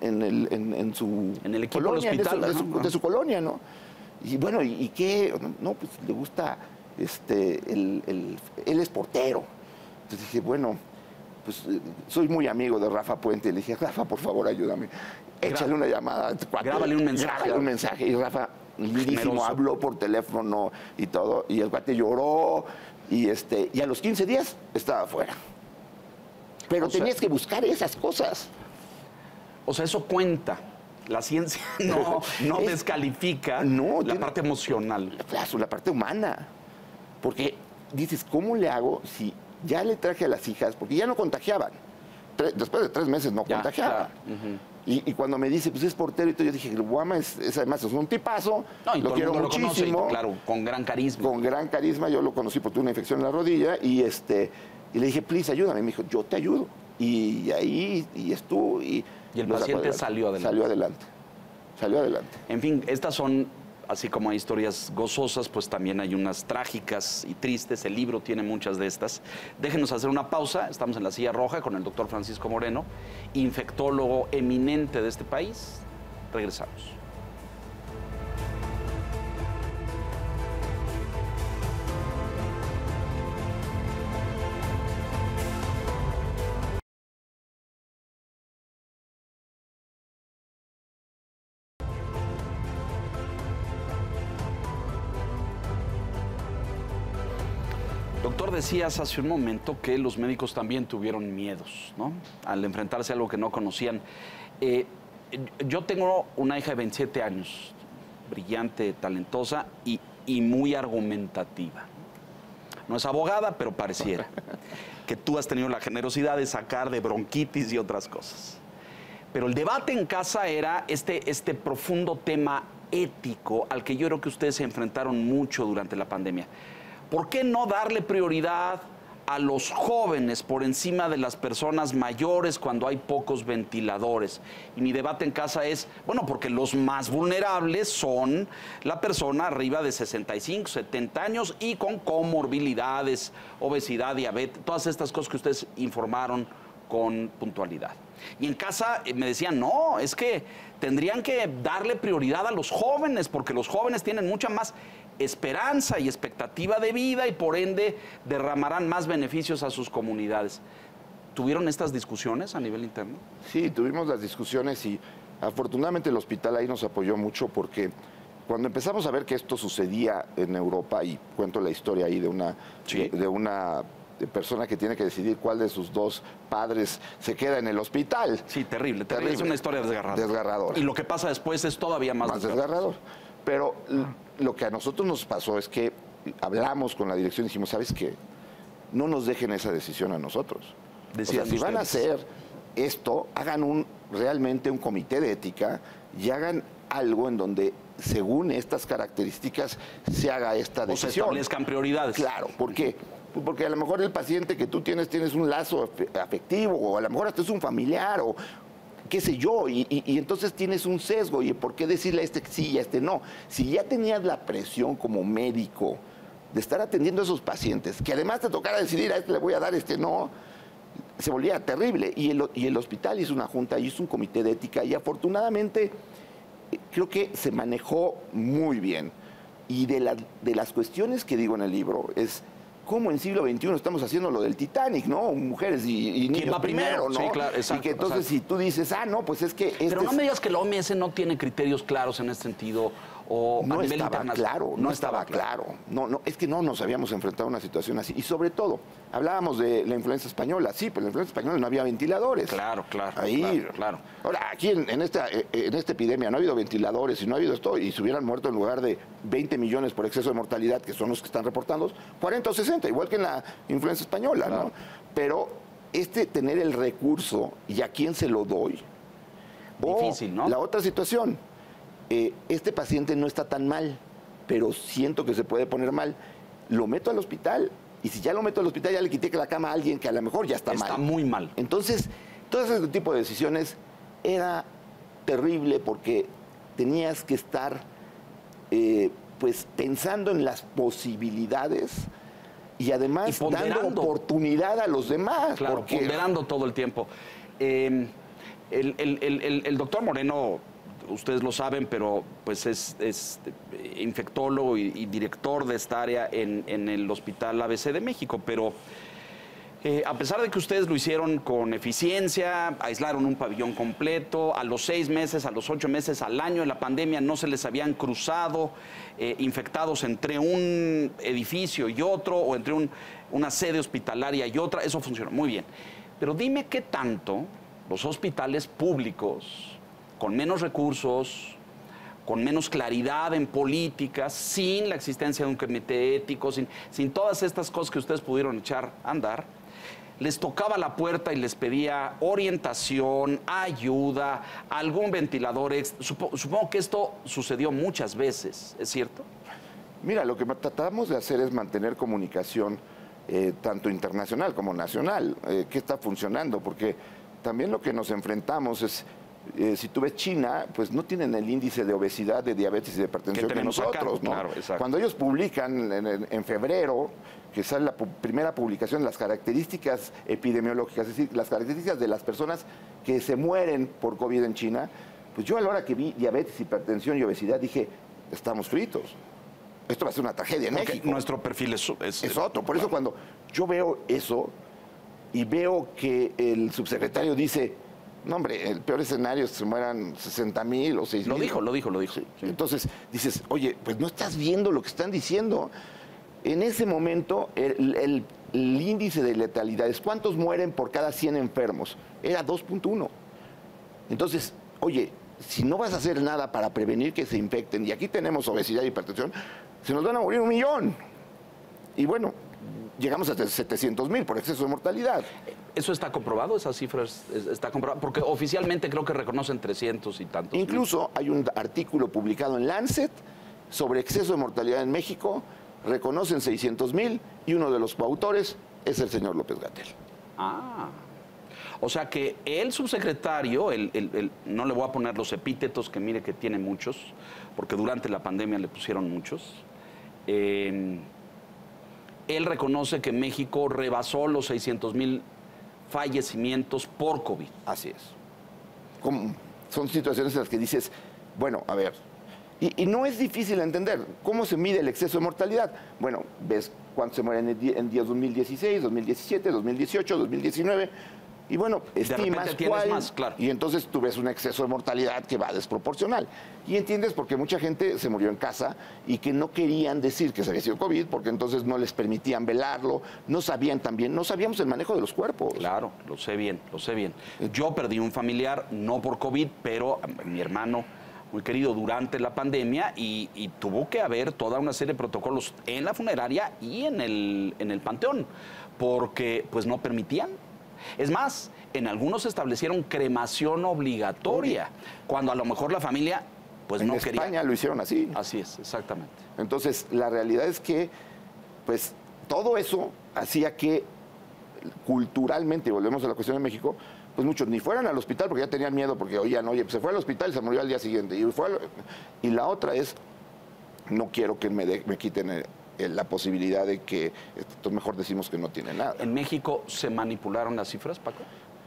el equipo colonia, del hospital, de su colonia, ¿no? Y bueno, ¿y qué? No, pues le gusta, él es portero. Entonces dije, bueno, pues soy muy amigo de Rafa Puente. Le dije, Rafa, por favor, ayúdame. Échale una llamada. Grábale un mensaje. Grábale un mensaje. Y Rafa, lindísimo, habló por teléfono y todo. Y el cuate lloró. Y a los 15 días estaba afuera. Pero tenías que buscar esas cosas. O sea, eso cuenta. La ciencia no descalifica la parte emocional. La parte humana. Porque dices, ¿cómo le hago si ya le traje a las hijas? Porque ya no contagiaban. Después de 3 meses no contagiaban. Claro. Y cuando me dice, pues es portero y todo, yo dije, el Guama además es un tipazo, lo quiero muchísimo. Conoce, claro, con gran carisma. Con gran carisma, yo lo conocí porque tuve una infección en la rodilla y le dije, please, ayúdame. Me dijo, yo te ayudo. Y ahí estuvo. Y el paciente salió adelante. Salió adelante. En fin, estas son, así como hay historias gozosas, pues también hay unas trágicas y tristes. El libro tiene muchas de estas. Déjenos hacer una pausa. Estamos en la silla roja con el doctor Francisco Moreno, infectólogo eminente de este país. Regresamos. Doctor, decías hace un momento que los médicos también tuvieron miedos, ¿no? Al enfrentarse a algo que no conocían. Yo tengo una hija de 27 años, brillante, talentosa y muy argumentativa. No es abogada, pero pareciera que tú has tenido la generosidad de sacar de bronquitis y otras cosas. Pero el debate en casa era este profundo tema ético al que yo creo que ustedes se enfrentaron mucho durante la pandemia. ¿Por qué no darle prioridad a los jóvenes por encima de las personas mayores cuando hay pocos ventiladores? Y mi debate en casa es, bueno, porque los más vulnerables son la persona arriba de 65, 70 años y con comorbilidades, obesidad, diabetes, todas estas cosas que ustedes informaron con puntualidad. Y en casa me decían, no, es que tendrían que darle prioridad a los jóvenes porque los jóvenes tienen mucha más esperanza y expectativa de vida y por ende derramarán más beneficios a sus comunidades. ¿Tuvieron estas discusiones a nivel interno? Sí, tuvimos las discusiones y afortunadamente el hospital ahí nos apoyó mucho porque cuando empezamos a ver que esto sucedía en Europa, y cuento la historia ahí de una persona que tiene que decidir cuál de sus 2 padres se queda en el hospital. Sí, terrible. Es una historia desgarradora. Y lo que pasa después es todavía más desgarrador. Pero lo que a nosotros nos pasó es que hablamos con la dirección y dijimos, ¿sabes qué? No nos dejen esa decisión a nosotros. O sea, si van a hacer esto, hagan realmente un comité de ética y hagan algo en donde, según estas características, se haga esta decisión. O se establezcan prioridades. Claro, ¿por qué? Porque a lo mejor el paciente que tú tienes un lazo afectivo, o a lo mejor hasta es un familiar, o qué sé yo, y entonces tienes un sesgo, y ¿por qué decirle a este sí y a este no? Si ya tenías la presión como médico de estar atendiendo a esos pacientes, que además te tocara decidir a este le voy a dar, a este no, se volvía terrible. Y el hospital hizo una junta, hizo un comité de ética, y afortunadamente creo que se manejó muy bien. Y de las cuestiones que digo en el libro es cómo en siglo XXI estamos haciendo lo del Titanic, ¿no? Mujeres y niños va primero, ¿no? Sí, claro, exacto, y que entonces si tú dices, no, pues es que... Pero no me digas que la OMS no tiene criterios claros en este sentido o no a nivel estaba internacional. claro, no estaba claro. No, es que no nos habíamos enfrentado a una situación así. Y sobre todo, hablábamos de la influenza española. Sí, pero en la influenza española no había ventiladores. Claro. Ahí, claro. Ahora, aquí en esta epidemia no ha habido ventiladores y no ha habido esto, y se hubieran muerto en lugar de 20 millones por exceso de mortalidad, que son los que están reportando, 40 o 60, igual que en la influenza española, claro. ¿no? Pero tener el recurso, ¿y a quién se lo doy? Difícil, ¿no? La otra situación, este paciente no está tan mal, pero siento que se puede poner mal, lo meto al hospital, y si ya lo meto al hospital ya le quité la cama a alguien que a lo mejor ya está mal. Está muy mal. Entonces, todo ese tipo de decisiones era terrible porque tenías que estar pues pensando en las posibilidades y además dando oportunidad a los demás. Claro, ponderando todo el tiempo. El doctor Moreno, ustedes lo saben, pero pues es infectólogo y director de esta área en el Hospital ABC de México, pero a pesar de que ustedes lo hicieron con eficiencia, aislaron un pabellón completo, a los 6 meses, a los 8 meses, al año de la pandemia no se les habían cruzado infectados entre un edificio y otro, o entre una sede hospitalaria y otra, eso funcionó muy bien. Pero dime qué tanto los hospitales públicos, con menos recursos, con menos claridad en políticas, sin la existencia de un comité ético, sin todas estas cosas que ustedes pudieron echar a andar, les tocaba la puerta y les pedía orientación, ayuda, algún ventilador. Supongo que esto sucedió muchas veces, ¿es cierto? Mira, lo que tratamos de hacer es mantener comunicación tanto internacional como nacional, que está funcionando, porque también lo que nos enfrentamos es, si tú ves China, pues no tienen el índice de obesidad, de diabetes y de hipertensión que nosotros, acá, ¿no? Claro, cuando ellos publican en febrero, que sale la primera publicación, las características epidemiológicas, es decir, las características de las personas que se mueren por COVID en China, pues yo a la hora que vi diabetes, hipertensión y obesidad dije, estamos fritos. Esto va a ser una tragedia en México. Nuestro perfil es otro. Por eso cuando yo veo eso y veo que el subsecretario dice, no, hombre, el peor escenario es que se mueran 60,000 o 6,000. Lo dijo. Sí. Entonces dices, oye, pues no estás viendo lo que están diciendo. En ese momento, el índice de letalidad es cuántos mueren por cada 100 enfermos. Era 2.1. Entonces, oye, si no vas a hacer nada para prevenir que se infecten, y aquí tenemos obesidad y hipertensión, se nos van a morir 1 millón. Y bueno, llegamos a 700,000 por exceso de mortalidad. ¿Eso está comprobado? ¿Esas cifras está comprobado? Porque oficialmente creo que reconocen 300 y tantos. Incluso hay un artículo publicado en Lancet sobre exceso de mortalidad en México, reconocen 600,000 y uno de los coautores es el señor López-Gatell. O sea que el subsecretario, no le voy a poner los epítetos que mire que tiene muchos, porque durante la pandemia le pusieron muchos, él reconoce que México rebasó los 600,000 fallecimientos por COVID. Así es. Son situaciones en las que dices, bueno, a ver, y no es difícil entender cómo se mide el exceso de mortalidad. Bueno, ves cuántos se mueren en días 2016, 2017, 2018, 2019, y bueno, estimas cuál, más, claro. Y entonces tú ves un exceso de mortalidad que va desproporcional. Y entiendes por qué mucha gente se murió en casa y que no querían decir que se había sido COVID, porque entonces no les permitían velarlo, no sabíamos el manejo de los cuerpos. Claro, lo sé bien. Yo perdí un familiar, no por COVID, pero mi hermano muy querido durante la pandemia y tuvo que haber toda una serie de protocolos en la funeraria y en el panteón, porque pues no permitían. Es más, en algunos establecieron cremación obligatoria, cuando a lo mejor la familia pues no quería. En España lo hicieron así. Así es, exactamente. Entonces, la realidad es que pues todo eso hacía que culturalmente, volvemos a la cuestión de México, pues muchos ni fueran al hospital porque ya tenían miedo, porque oían, oye, pues se fue al hospital y se murió al día siguiente. Y la otra es, no quiero que me quiten la posibilidad de que, entonces mejor decimos que no tiene nada. ¿En México se manipularon las cifras, Paco?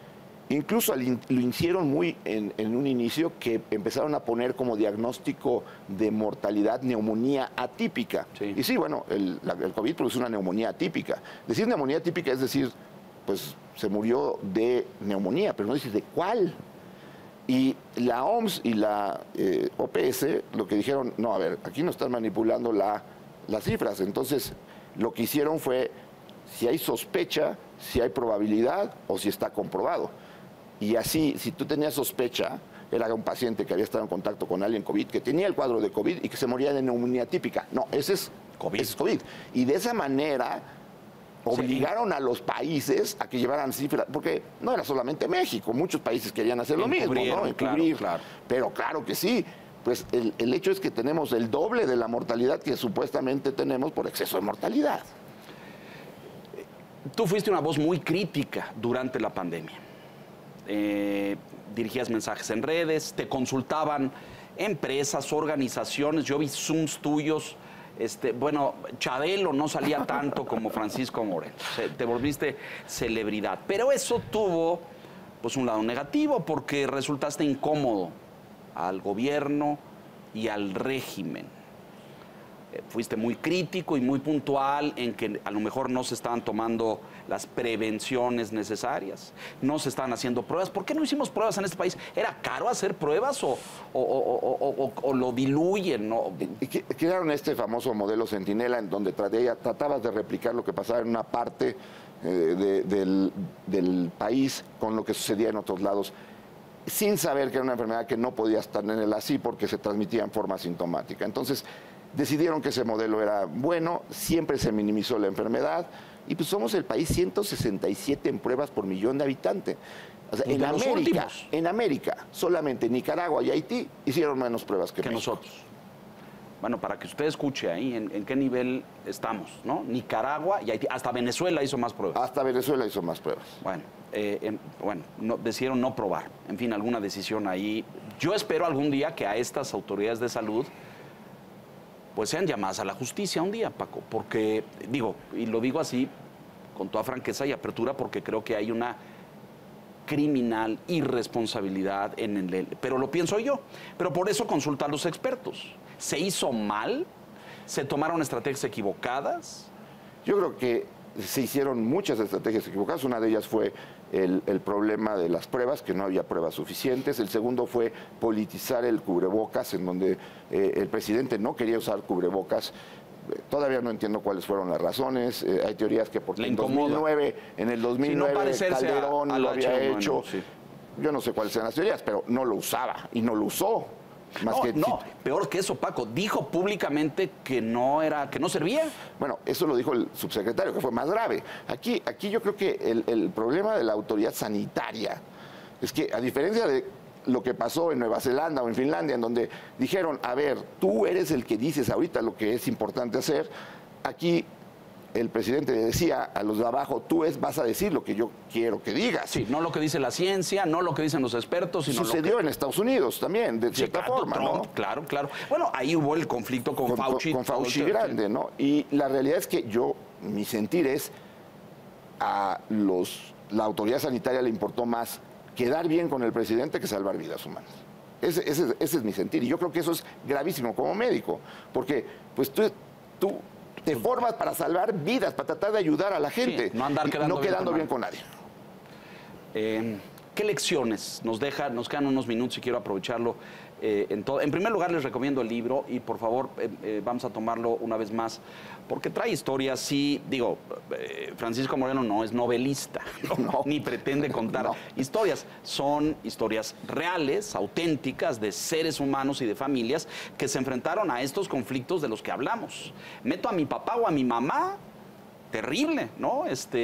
Incluso lo hicieron muy en un inicio, que empezaron a poner como diagnóstico de mortalidad neumonía atípica. Sí. Y sí, bueno, el COVID produce una neumonía atípica. Decir neumonía atípica es decir, pues se murió de neumonía, pero no dices de cuál. Y la OMS y la OPS lo que dijeron, no, a ver, aquí no están manipulando las cifras. Entonces, lo que hicieron fue si hay sospecha, si hay probabilidad o si está comprobado. Y así, si tú tenías sospecha, era un paciente que había estado en contacto con alguien COVID, que tenía el cuadro de COVID y que se moría de neumonía típica. No, ese es COVID. Ese es COVID. Y de esa manera obligaron a los países a que llevaran cifras, porque no era solamente México, muchos países querían hacer lo mismo, ¿no? Encubrir. Claro. Pero claro que sí. Pues el hecho es que tenemos el doble de la mortalidad que supuestamente tenemos por exceso de mortalidad. Tú fuiste una voz muy crítica durante la pandemia. Dirigías mensajes en redes, te consultaban empresas, organizaciones, yo vi Zooms tuyos. Bueno, Chabelo no salía tanto como Francisco Moreno. Te volviste celebridad. Pero eso tuvo pues un lado negativo porque resultaste incómodo al gobierno y al régimen. Fuiste muy crítico y muy puntual en que a lo mejor no se estaban tomando las prevenciones necesarias, no se estaban haciendo pruebas. ¿Por qué no hicimos pruebas en este país? ¿Era caro hacer pruebas o lo diluyen? ¿No? Crearon este famoso modelo Centinela en donde tratabas de replicar lo que pasaba en una parte del país con lo que sucedía en otros lados, sin saber que era una enfermedad que no podía estar en el así porque se transmitía en forma asintomática. Entonces, decidieron que ese modelo era bueno, siempre se minimizó la enfermedad y pues somos el país 167 en pruebas por millón de habitantes. O sea, en América, solamente Nicaragua y Haití hicieron menos pruebas que nosotros. Bueno, para que usted escuche ahí en qué nivel estamos, ¿no? Nicaragua y Haití, hasta Venezuela hizo más pruebas. Hasta Venezuela hizo más pruebas. Bueno, decidieron no probar. En fin, alguna decisión ahí. Yo espero algún día que a estas autoridades de salud pues sean llamadas a la justicia un día, Paco, porque digo, y lo digo así con toda franqueza y apertura, porque creo que hay una criminal irresponsabilidad pero lo pienso yo, pero por eso consulta a los expertos. ¿Se hizo mal? ¿Se tomaron estrategias equivocadas? Yo creo que se hicieron muchas estrategias equivocadas. Una de ellas fue el problema de las pruebas, que no había pruebas suficientes. El segundo fue politizar el cubrebocas, en donde el presidente no quería usar cubrebocas. Todavía no entiendo cuáles fueron las razones. Hay teorías que porque en el 2009 sí, no Calderón lo había hecho. Sí. Yo no sé cuáles eran las teorías, pero no lo usaba y no lo usó. Peor que eso, Paco, dijo públicamente que no servía. Bueno, eso lo dijo el subsecretario, que fue más grave. Aquí yo creo que el problema de la autoridad sanitaria es que, a diferencia de lo que pasó en Nueva Zelanda o en Finlandia, en donde dijeron, a ver, tú eres el que dices ahorita lo que es importante hacer, aquí el presidente le decía a los de abajo, vas a decir lo que yo quiero que digas. Sí, no lo que dice la ciencia, no lo que dicen los expertos, sino sucedió en Estados Unidos también, de cierta forma, Trump, ¿no? Claro. Bueno, ahí hubo el conflicto con Fauci. Con Fauci grande, ¿no? Y la realidad es que mi sentir es, la autoridad sanitaria le importó más quedar bien con el presidente que salvar vidas humanas. Ese es mi sentir. Y yo creo que eso es gravísimo como médico, porque pues tú te formas para salvar vidas, para tratar de ayudar a la gente, sí, no quedando bien con nadie. ¿Qué lecciones nos deja? Nos quedan unos minutos y quiero aprovecharlo. En primer lugar, les recomiendo el libro y por favor vamos a tomarlo una vez más, porque trae historias. Sí, digo, Francisco Moreno no es novelista, ni pretende contar historias. Son historias reales, auténticas, de seres humanos y de familias que se enfrentaron a estos conflictos de los que hablamos. Meto a mi papá o a mi mamá, terrible, ¿no?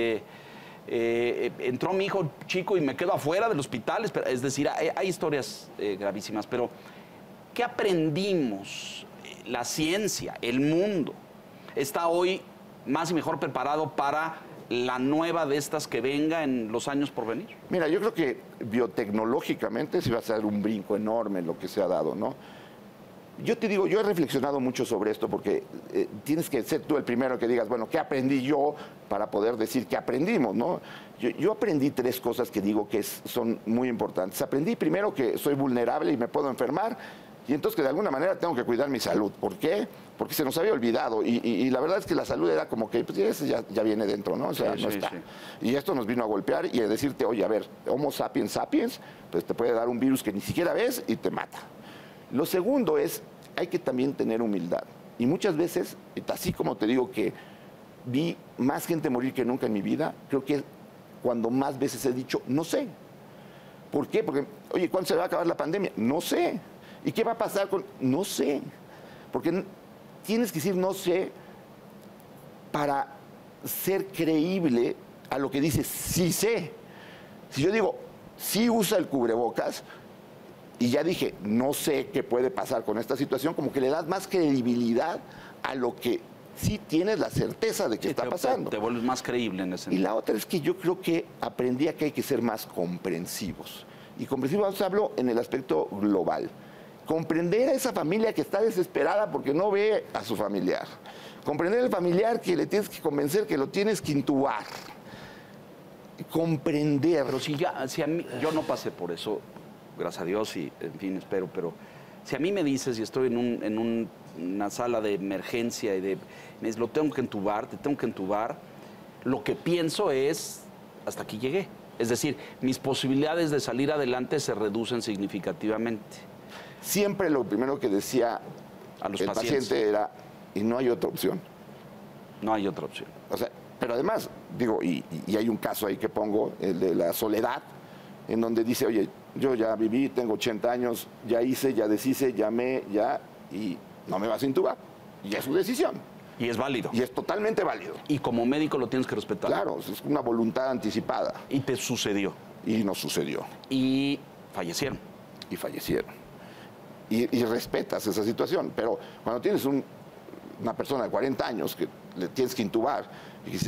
Entró mi hijo chico y me quedo afuera del hospital. Es decir, hay historias gravísimas, pero ¿qué aprendimos? La ciencia, el mundo, está hoy más y mejor preparado para la nueva de estas que venga en los años por venir. Mira, yo creo que biotecnológicamente sí va a ser un brinco enorme lo que se ha dado, ¿no? Yo te digo, yo he reflexionado mucho sobre esto porque tienes que ser tú el primero que digas, bueno, ¿qué aprendí yo para poder decir qué aprendimos, ¿no? Yo aprendí 3 cosas que digo que son muy importantes. Aprendí primero que soy vulnerable y me puedo enfermar y entonces que de alguna manera tengo que cuidar mi salud. ¿Por qué? Porque se nos había olvidado y la verdad es que la salud era como que pues, ese ya viene dentro, ¿no? O sea, no está. Y esto nos vino a golpear y a decirte, oye, a ver, Homo sapiens sapiens, pues te puede dar un virus que ni siquiera ves y te mata. Lo segundo es, hay que también tener humildad. Y muchas veces, así como te digo que vi más gente morir que nunca en mi vida, creo que cuando más veces he dicho, no sé. ¿Por qué? Porque, oye, ¿cuándo se va a acabar la pandemia? No sé. ¿Y qué va a pasar con...? No sé. Porque tienes que decir no sé para ser creíble a lo que dices sí sé. Si yo digo, sí usa el cubrebocas, y ya dije, no sé qué puede pasar con esta situación, como que le das más credibilidad a lo que sí tienes la certeza de que está pasando. Te vuelves más creíble en ese sentido. Y la otra es que yo creo que aprendí a que hay que ser más comprensivos. Y comprensivos hablo en el aspecto global. Comprender a esa familia que está desesperada porque no ve a su familiar. Comprender al familiar que le tienes que convencer que lo tienes que intubar. Comprender. Pero si a mí, yo no pasé por eso, gracias a Dios, y en fin, espero, pero si a mí me dices y estoy en una sala de emergencia y me dices, lo tengo que entubar, te tengo que entubar, lo que pienso es, hasta aquí llegué. Es decir, mis posibilidades de salir adelante se reducen significativamente. Siempre lo primero que decía a los el paciente era, y no hay otra opción. No hay otra opción. O sea, pero además, digo, y hay un caso ahí que pongo, el de la soledad, en donde dice, oye, yo ya viví, tengo 80 años, ya hice, ya deshice, llamé, ya, y no me vas a intubar. Y es su decisión. Y es válido. Y es totalmente válido. Y como médico lo tienes que respetar. Claro, es una voluntad anticipada. Y te sucedió. Y nos sucedió. Y fallecieron. Y fallecieron. Y respetas esa situación. Pero cuando tienes una persona de 40 años que le tienes que intubar, y dices,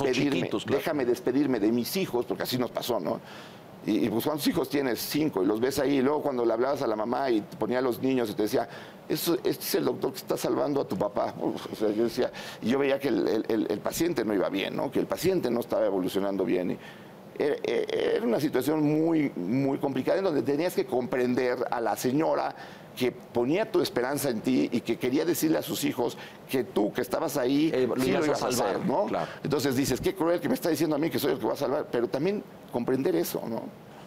déjame despedirme de mis hijos, porque así nos pasó, ¿no? Y pues ¿cuántos hijos tienes? 5, y los ves ahí, y luego cuando le hablabas a la mamá y te ponía a los niños y te decía, este es el doctor que está salvando a tu papá. O sea, yo decía, y yo veía que el paciente no iba bien, ¿no? Que el paciente no estaba evolucionando bien. Era una situación muy, muy complicada en donde tenías que comprender a la señora que ponía tu esperanza en ti y que quería decirle a sus hijos que tú, que estabas ahí, sí lo ibas a salvar, ¿no? Claro. Entonces dices, qué cruel que me está diciendo a mí que soy el que va a salvar, pero también comprender eso, ¿no?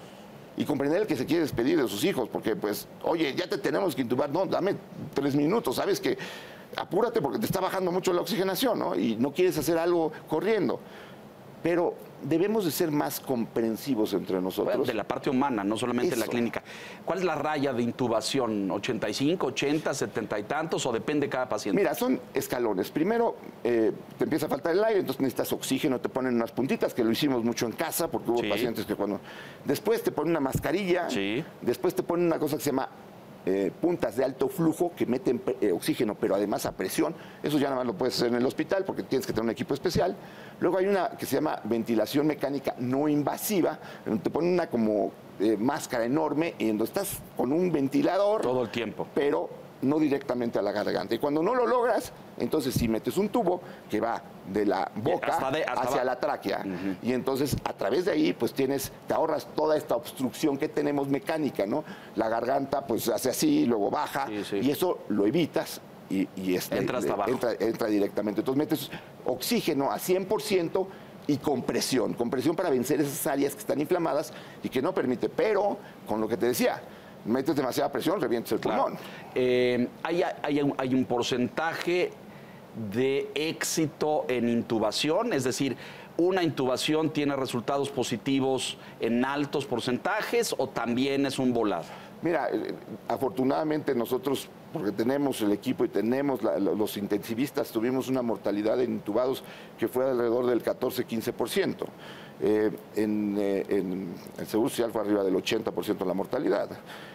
Y comprender el que se quiere despedir de sus hijos, porque pues, oye, ya te tenemos que intubar, no, dame 3 minutos, ¿sabes? Que apúrate porque te está bajando mucho la oxigenación, ¿no? Y no quieres hacer algo corriendo. Pero debemos de ser más comprensivos entre nosotros. Bueno, de la parte humana, no solamente en la clínica. ¿Cuál es la raya de intubación? ¿85, 80, 70 y tantos o depende de cada paciente? Mira, son escalones. Primero te empieza a faltar el aire, entonces necesitas oxígeno, te ponen unas puntitas, que lo hicimos mucho en casa, porque hubo pacientes que cuando... Después te ponen una mascarilla, después te ponen una cosa que se llama puntas de alto flujo que meten oxígeno, pero además a presión. Eso ya nada más lo puedes hacer en el hospital porque tienes que tener un equipo especial. Luego hay una que se llama ventilación mecánica no invasiva, donde te ponen una como máscara enorme y donde estás con un ventilador todo el tiempo, pero no directamente a la garganta. Y cuando no lo logras, entonces sí metes un tubo que va de la boca hacia la tráquea. Y entonces a través de ahí pues te ahorras toda esta obstrucción que tenemos mecánica, ¿no? La garganta pues hace así, luego baja y eso lo evitas y entra directamente. Entonces metes oxígeno a 100% y compresión para vencer esas áreas que están inflamadas y que no permite, pero con lo que te decía, metes demasiada presión, revientes el pulmón. ¿Hay un porcentaje de éxito en intubación? Es decir, ¿una intubación tiene resultados positivos en altos porcentajes o también es un volado? Mira, afortunadamente nosotros, porque tenemos el equipo y tenemos los intensivistas, tuvimos una mortalidad en intubados que fue alrededor del 14-15%. En el Seguro Social fue arriba del 80% la mortalidad.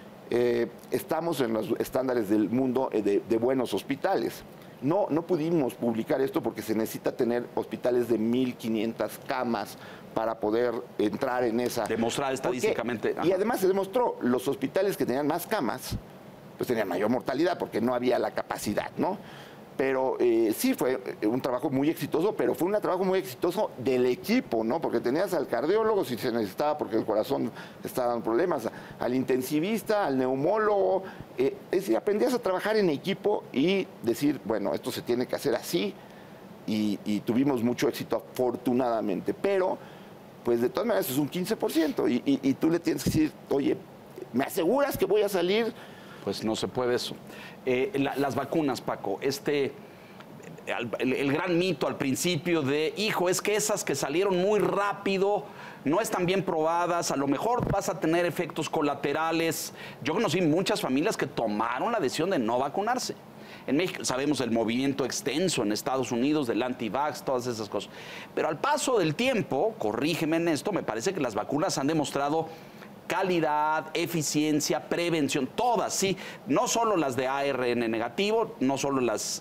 Estamos en los estándares del mundo de buenos hospitales. No pudimos publicar esto porque se necesita tener hospitales de 1.500 camas para poder entrar en esa... Demostrar estadísticamente. Y además se demostró, los hospitales que tenían más camas pues tenían mayor mortalidad porque no había la capacidad, ¿no? Pero sí, fue un trabajo muy exitoso, pero fue un trabajo muy exitoso del equipo, ¿no? Porque tenías al cardiólogo si se necesitaba porque el corazón estaba dando problemas, al intensivista, al neumólogo. Es decir, aprendías a trabajar en equipo y decir, bueno, esto se tiene que hacer así, y tuvimos mucho éxito afortunadamente. Pero, pues de todas maneras es un 15%, y tú le tienes que decir, oye, ¿me aseguras que voy a salir? Pues no se puede eso. Las vacunas, Paco, el gran mito al principio de, hijo, es que esas que salieron muy rápido no están bien probadas, a lo mejor vas a tener efectos colaterales. Yo conocí muchas familias que tomaron la decisión de no vacunarse. En México sabemos el movimiento extenso en Estados Unidos del anti-vax, todas esas cosas. Pero al paso del tiempo, corrígeme en esto, me parece que las vacunas han demostrado calidad, eficiencia, prevención, todas, sí. No solo las de ARN negativo, no solo las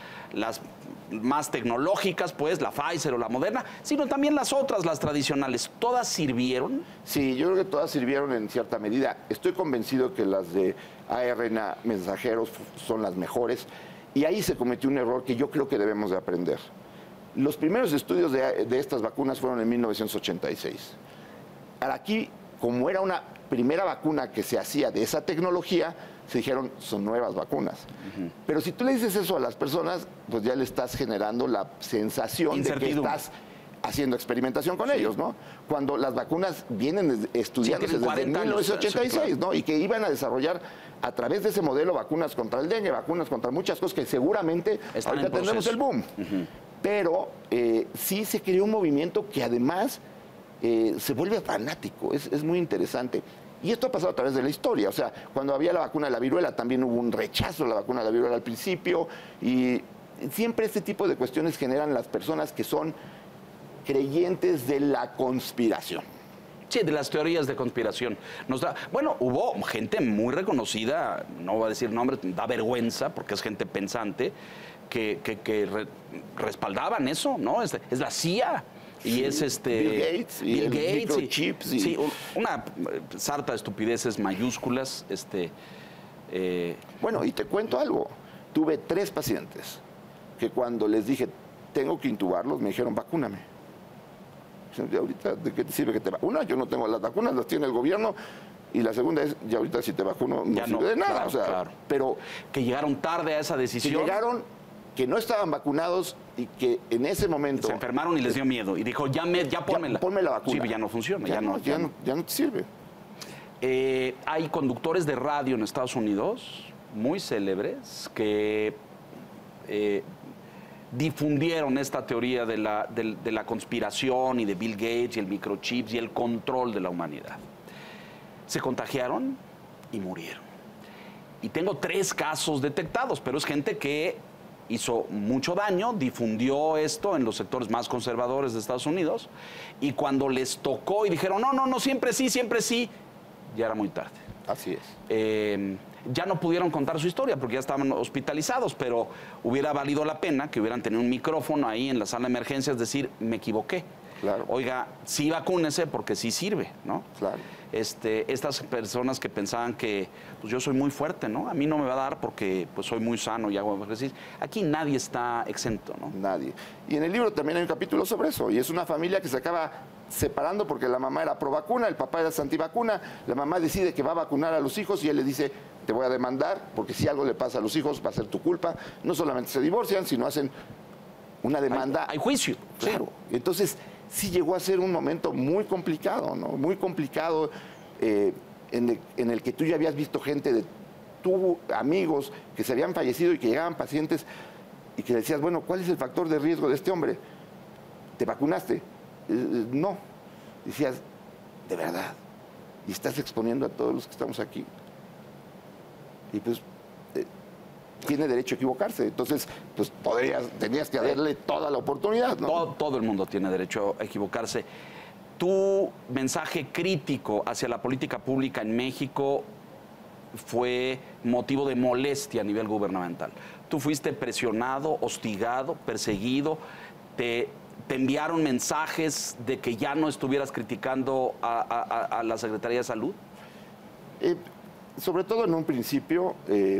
más tecnológicas, pues, la Pfizer o la Moderna, sino también las otras, las tradicionales. ¿Todas sirvieron? Sí, yo creo que todas sirvieron en cierta medida. Estoy convencido que las de ARN mensajeros son las mejores, y ahí se cometió un error que yo creo que debemos de aprender. Los primeros estudios de estas vacunas fueron en 1986. Aquí, como era una primera vacuna que se hacía de esa tecnología, se dijeron, son nuevas vacunas. Pero si tú le dices eso a las personas, pues ya le estás generando la sensación de que estás haciendo experimentación con ellos, ¿no? Cuando las vacunas vienen estudiándose desde 1986, ¿no? Y que iban a desarrollar a través de ese modelo vacunas contra el dengue, vacunas contra muchas cosas que seguramente ahorita tendremos el boom. Pero sí se creó un movimiento que además se vuelve fanático, es muy interesante. Y esto ha pasado a través de la historia. O sea, cuando había la vacuna de la viruela, también hubo un rechazo a la vacuna de la viruela al principio. Y siempre este tipo de cuestiones generan las personas que son creyentes de la conspiración. Sí, de las teorías de conspiración. Bueno, hubo gente muy reconocida, no voy a decir nombres, da vergüenza, porque es gente pensante, que respaldaban eso, ¿no? Es la CIA. Y sí, es Bill Gates y el microchips. Sí, una sarta de estupideces mayúsculas. Bueno, y te cuento algo. Tuve 3 pacientes que cuando les dije, tengo que intubarlos, me dijeron, vacúname. ¿Y ahorita de qué te sirve que te vacunes? Una, yo no tengo las vacunas, las tiene el gobierno. Y la segunda es, ya ahorita si te vacuno no sirve de nada. Claro, o sea, claro. Pero que llegaron tarde a esa decisión. Que no estaban vacunados y que en ese momento... Se enfermaron y les dio miedo. Y dijo, ya pónmela. Ponme la vacuna. Sí, ya no funciona. Ya no te sirve. Hay conductores de radio en Estados Unidos muy célebres que difundieron esta teoría de la conspiración y de Bill Gates y el microchips y el control de la humanidad. Se contagiaron y murieron. Y tengo 3 casos detectados, pero es gente que hizo mucho daño, difundió esto en los sectores más conservadores de Estados Unidos, y cuando les tocó y dijeron, no, siempre sí, ya era muy tarde. Así es. Ya no pudieron contar su historia porque ya estaban hospitalizados, pero hubiera valido la pena que hubieran tenido un micrófono ahí en la sala de emergencias, decir, me equivoqué. Claro. Oiga, sí vacúnese porque sí sirve, ¿no? Claro. Estas personas que pensaban que pues yo soy muy fuerte, ¿no? A mí no me va a dar porque pues soy muy sano y hago ejercicio. Aquí nadie está exento, ¿no? Nadie. Y en el libro también hay un capítulo sobre eso. Y es una familia que se acaba separando porque la mamá era pro vacuna, el papá era antivacuna. La mamá decide que va a vacunar a los hijos y él le dice, te voy a demandar porque si algo le pasa a los hijos va a ser tu culpa. No solamente se divorcian, sino hacen una demanda. Hay juicio. Claro. Sí. Entonces, sí llegó a ser un momento muy complicado, ¿no? Muy complicado, en el que tú ya habías visto gente de tus amigos que se habían fallecido y que llegaban pacientes y que decías, bueno, ¿cuál es el factor de riesgo de este hombre? ¿Te vacunaste? No. Decías, de verdad. Y estás exponiendo a todos los que estamos aquí. Y pues tiene derecho a equivocarse. Entonces, pues tenías que darle toda la oportunidad, ¿no? Todo el mundo tiene derecho a equivocarse. Tu mensaje crítico hacia la política pública en México fue motivo de molestia a nivel gubernamental. Tú fuiste presionado, hostigado, perseguido, te enviaron mensajes de que ya no estuvieras criticando a la Secretaría de Salud. sobre todo en un principio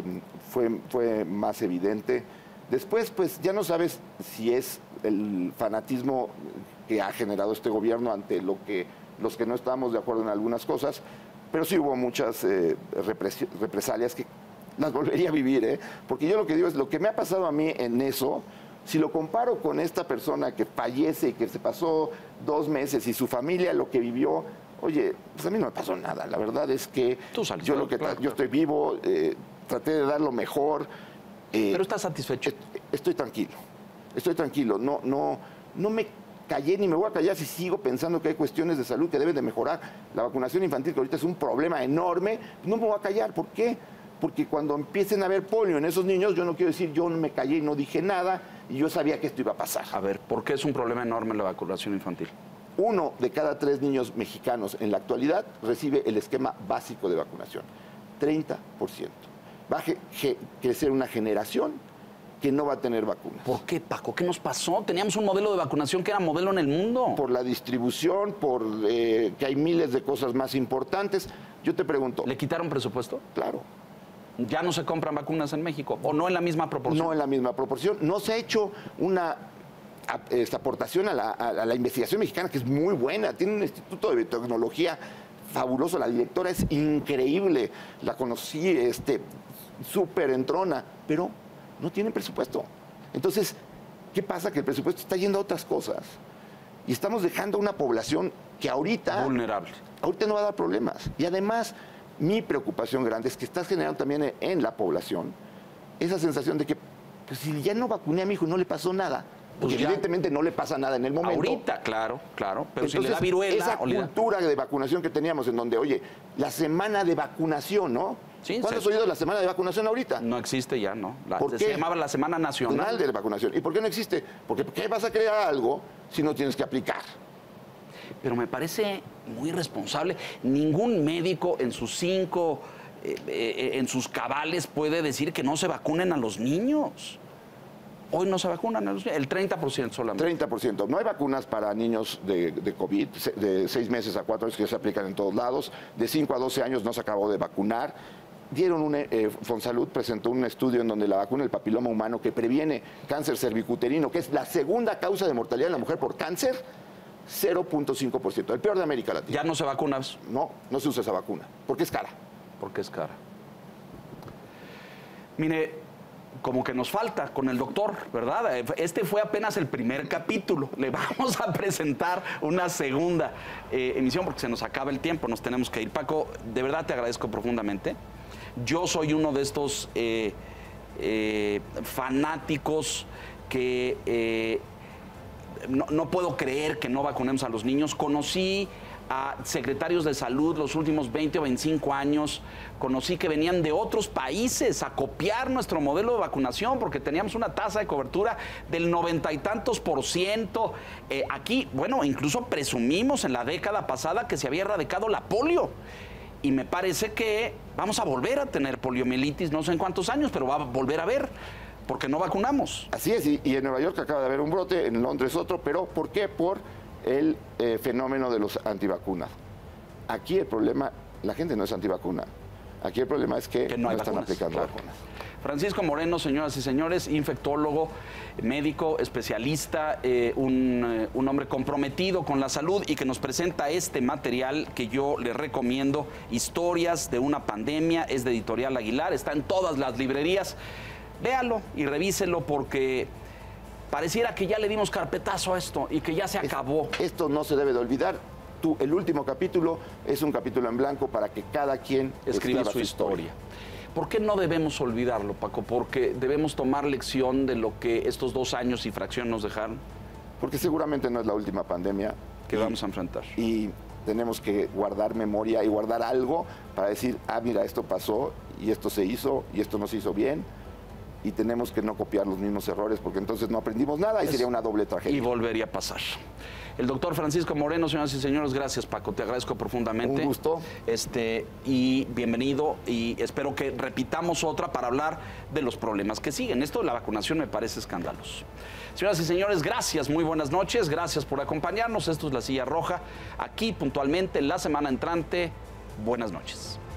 fue más evidente. Después, pues ya no sabes si es el fanatismo que ha generado este gobierno ante los que no estábamos de acuerdo en algunas cosas, pero sí hubo muchas represalias que las volvería a vivir, ¿eh? Porque yo lo que digo es, lo que me ha pasado a mí en eso, si lo comparo con esta persona que fallece y que se pasó 2 meses y su familia lo que vivió, oye, pues a mí no me pasó nada. La verdad es que yo estoy vivo, traté de dar lo mejor. Pero estás satisfecho. Estoy tranquilo. No me callé ni me voy a callar si sigo pensando que hay cuestiones de salud que deben de mejorar. La vacunación infantil, que ahorita es un problema enorme, no me voy a callar. ¿Por qué? Porque cuando empiecen a haber polio en esos niños, yo no quiero decir yo me callé y no dije nada, y yo sabía que esto iba a pasar. A ver, ¿por qué es un problema enorme la vacunación infantil? 1 de cada 3 niños mexicanos en la actualidad recibe el esquema básico de vacunación. 30%. Va a crecer una generación que no va a tener vacunas. ¿Por qué, Paco? ¿Qué nos pasó? Teníamos un modelo de vacunación que era modelo en el mundo. Por la distribución, por que hay miles de cosas más importantes. Yo te pregunto. ¿Le quitaron presupuesto? Claro. ¿Ya no se compran vacunas en México? ¿O no en la misma proporción? No en la misma proporción. No se ha hecho una aportación a la investigación mexicana, que es muy buena. Tiene un instituto de biotecnología fabuloso. La directora es increíble. La conocí, súper entrona, pero no tienen presupuesto. Entonces, ¿qué pasa? Que el presupuesto está yendo a otras cosas. Y estamos dejando una población que ahorita... vulnerable. Ahorita no va a dar problemas. Y además, mi preocupación grande es que estás generando también en la población esa sensación de que, pues, si ya no vacuné a mi hijo y no le pasó nada, porque pues evidentemente no le pasa nada en el momento. Ahorita, claro. Pero entonces, si le da viruela... Esa cultura de vacunación que teníamos en donde, oye, la semana de vacunación, ¿no? Sí, ¿cuándo has oído la semana de vacunación ahorita? No existe ya, ¿no? ¿Por qué? Se llamaba la Semana Nacional de Vacunación. ¿Y por qué no existe? Porque ¿qué vas a crear algo si no tienes que aplicar? Pero me parece muy irresponsable. Ningún médico en sus en sus cabales puede decir que no se vacunen a los niños. Hoy no se vacunan a los niños, el 30% solamente. 30%. No hay vacunas para niños de COVID, de 6 meses a 4 años que ya se aplican en todos lados. De 5 a 12 años no se acabó de vacunar. Fonsalud presentó un estudio en donde la vacuna del papiloma humano, que previene cáncer cervicuterino, que es la segunda causa de mortalidad en la mujer por cáncer, 0.5%, el peor de América Latina. ¿Ya no se vacunas? No se usa esa vacuna, porque es cara. Porque es cara. Mire, como que nos falta con el doctor, ¿verdad? Este fue apenas el primer capítulo. Le vamos a presentar una segunda emisión porque se nos acaba el tiempo, nos tenemos que ir. Paco, de verdad te agradezco profundamente. Yo soy uno de estos fanáticos que no puedo creer que no vacunemos a los niños. Conocí a secretarios de salud los últimos 20 o 25 años, conocí que venían de otros países a copiar nuestro modelo de vacunación porque teníamos una tasa de cobertura del 90 y tantos %. Aquí, bueno, incluso presumimos en la década pasada que se había erradicado la polio. Y me parece que vamos a volver a tener poliomielitis, no sé en cuántos años, pero va a volver a haber, porque no vacunamos. Así es, y en Nueva York acaba de haber un brote, en Londres otro, pero ¿por qué? Por el fenómeno de los antivacunas. Aquí el problema, la gente no es antivacuna. Aquí el problema es que no están aplicando vacunas. Francisco Moreno, señoras y señores, infectólogo, médico, especialista, un hombre comprometido con la salud y que nos presenta este material que yo le recomiendo, Historias de una pandemia, es de Editorial Aguilar, está en todas las librerías. Véalo y revíselo porque pareciera que ya le dimos carpetazo a esto y que ya se acabó. Esto no se debe de olvidar. El último capítulo es un capítulo en blanco para que cada quien escriba su historia. ¿Por qué no debemos olvidarlo, Paco? ¿Porque debemos tomar lección de lo que estos 2 años y fracción nos dejaron? Porque seguramente no es la última pandemia que vamos a enfrentar. Y tenemos que guardar memoria y guardar algo para decir, mira, esto pasó y esto se hizo y esto no se hizo bien. Y tenemos que no copiar los mismos errores porque entonces no aprendimos nada y sería una doble tragedia. Y volvería a pasar. El doctor Francisco Moreno, señoras y señores, gracias, Paco, te agradezco profundamente. Un gusto. Y bienvenido, y espero que repitamos otra para hablar de los problemas que siguen. Esto de la vacunación me parece escandaloso. Señoras y señores, gracias, muy buenas noches, gracias por acompañarnos. Esto es La Silla Roja, aquí puntualmente la semana entrante. Buenas noches.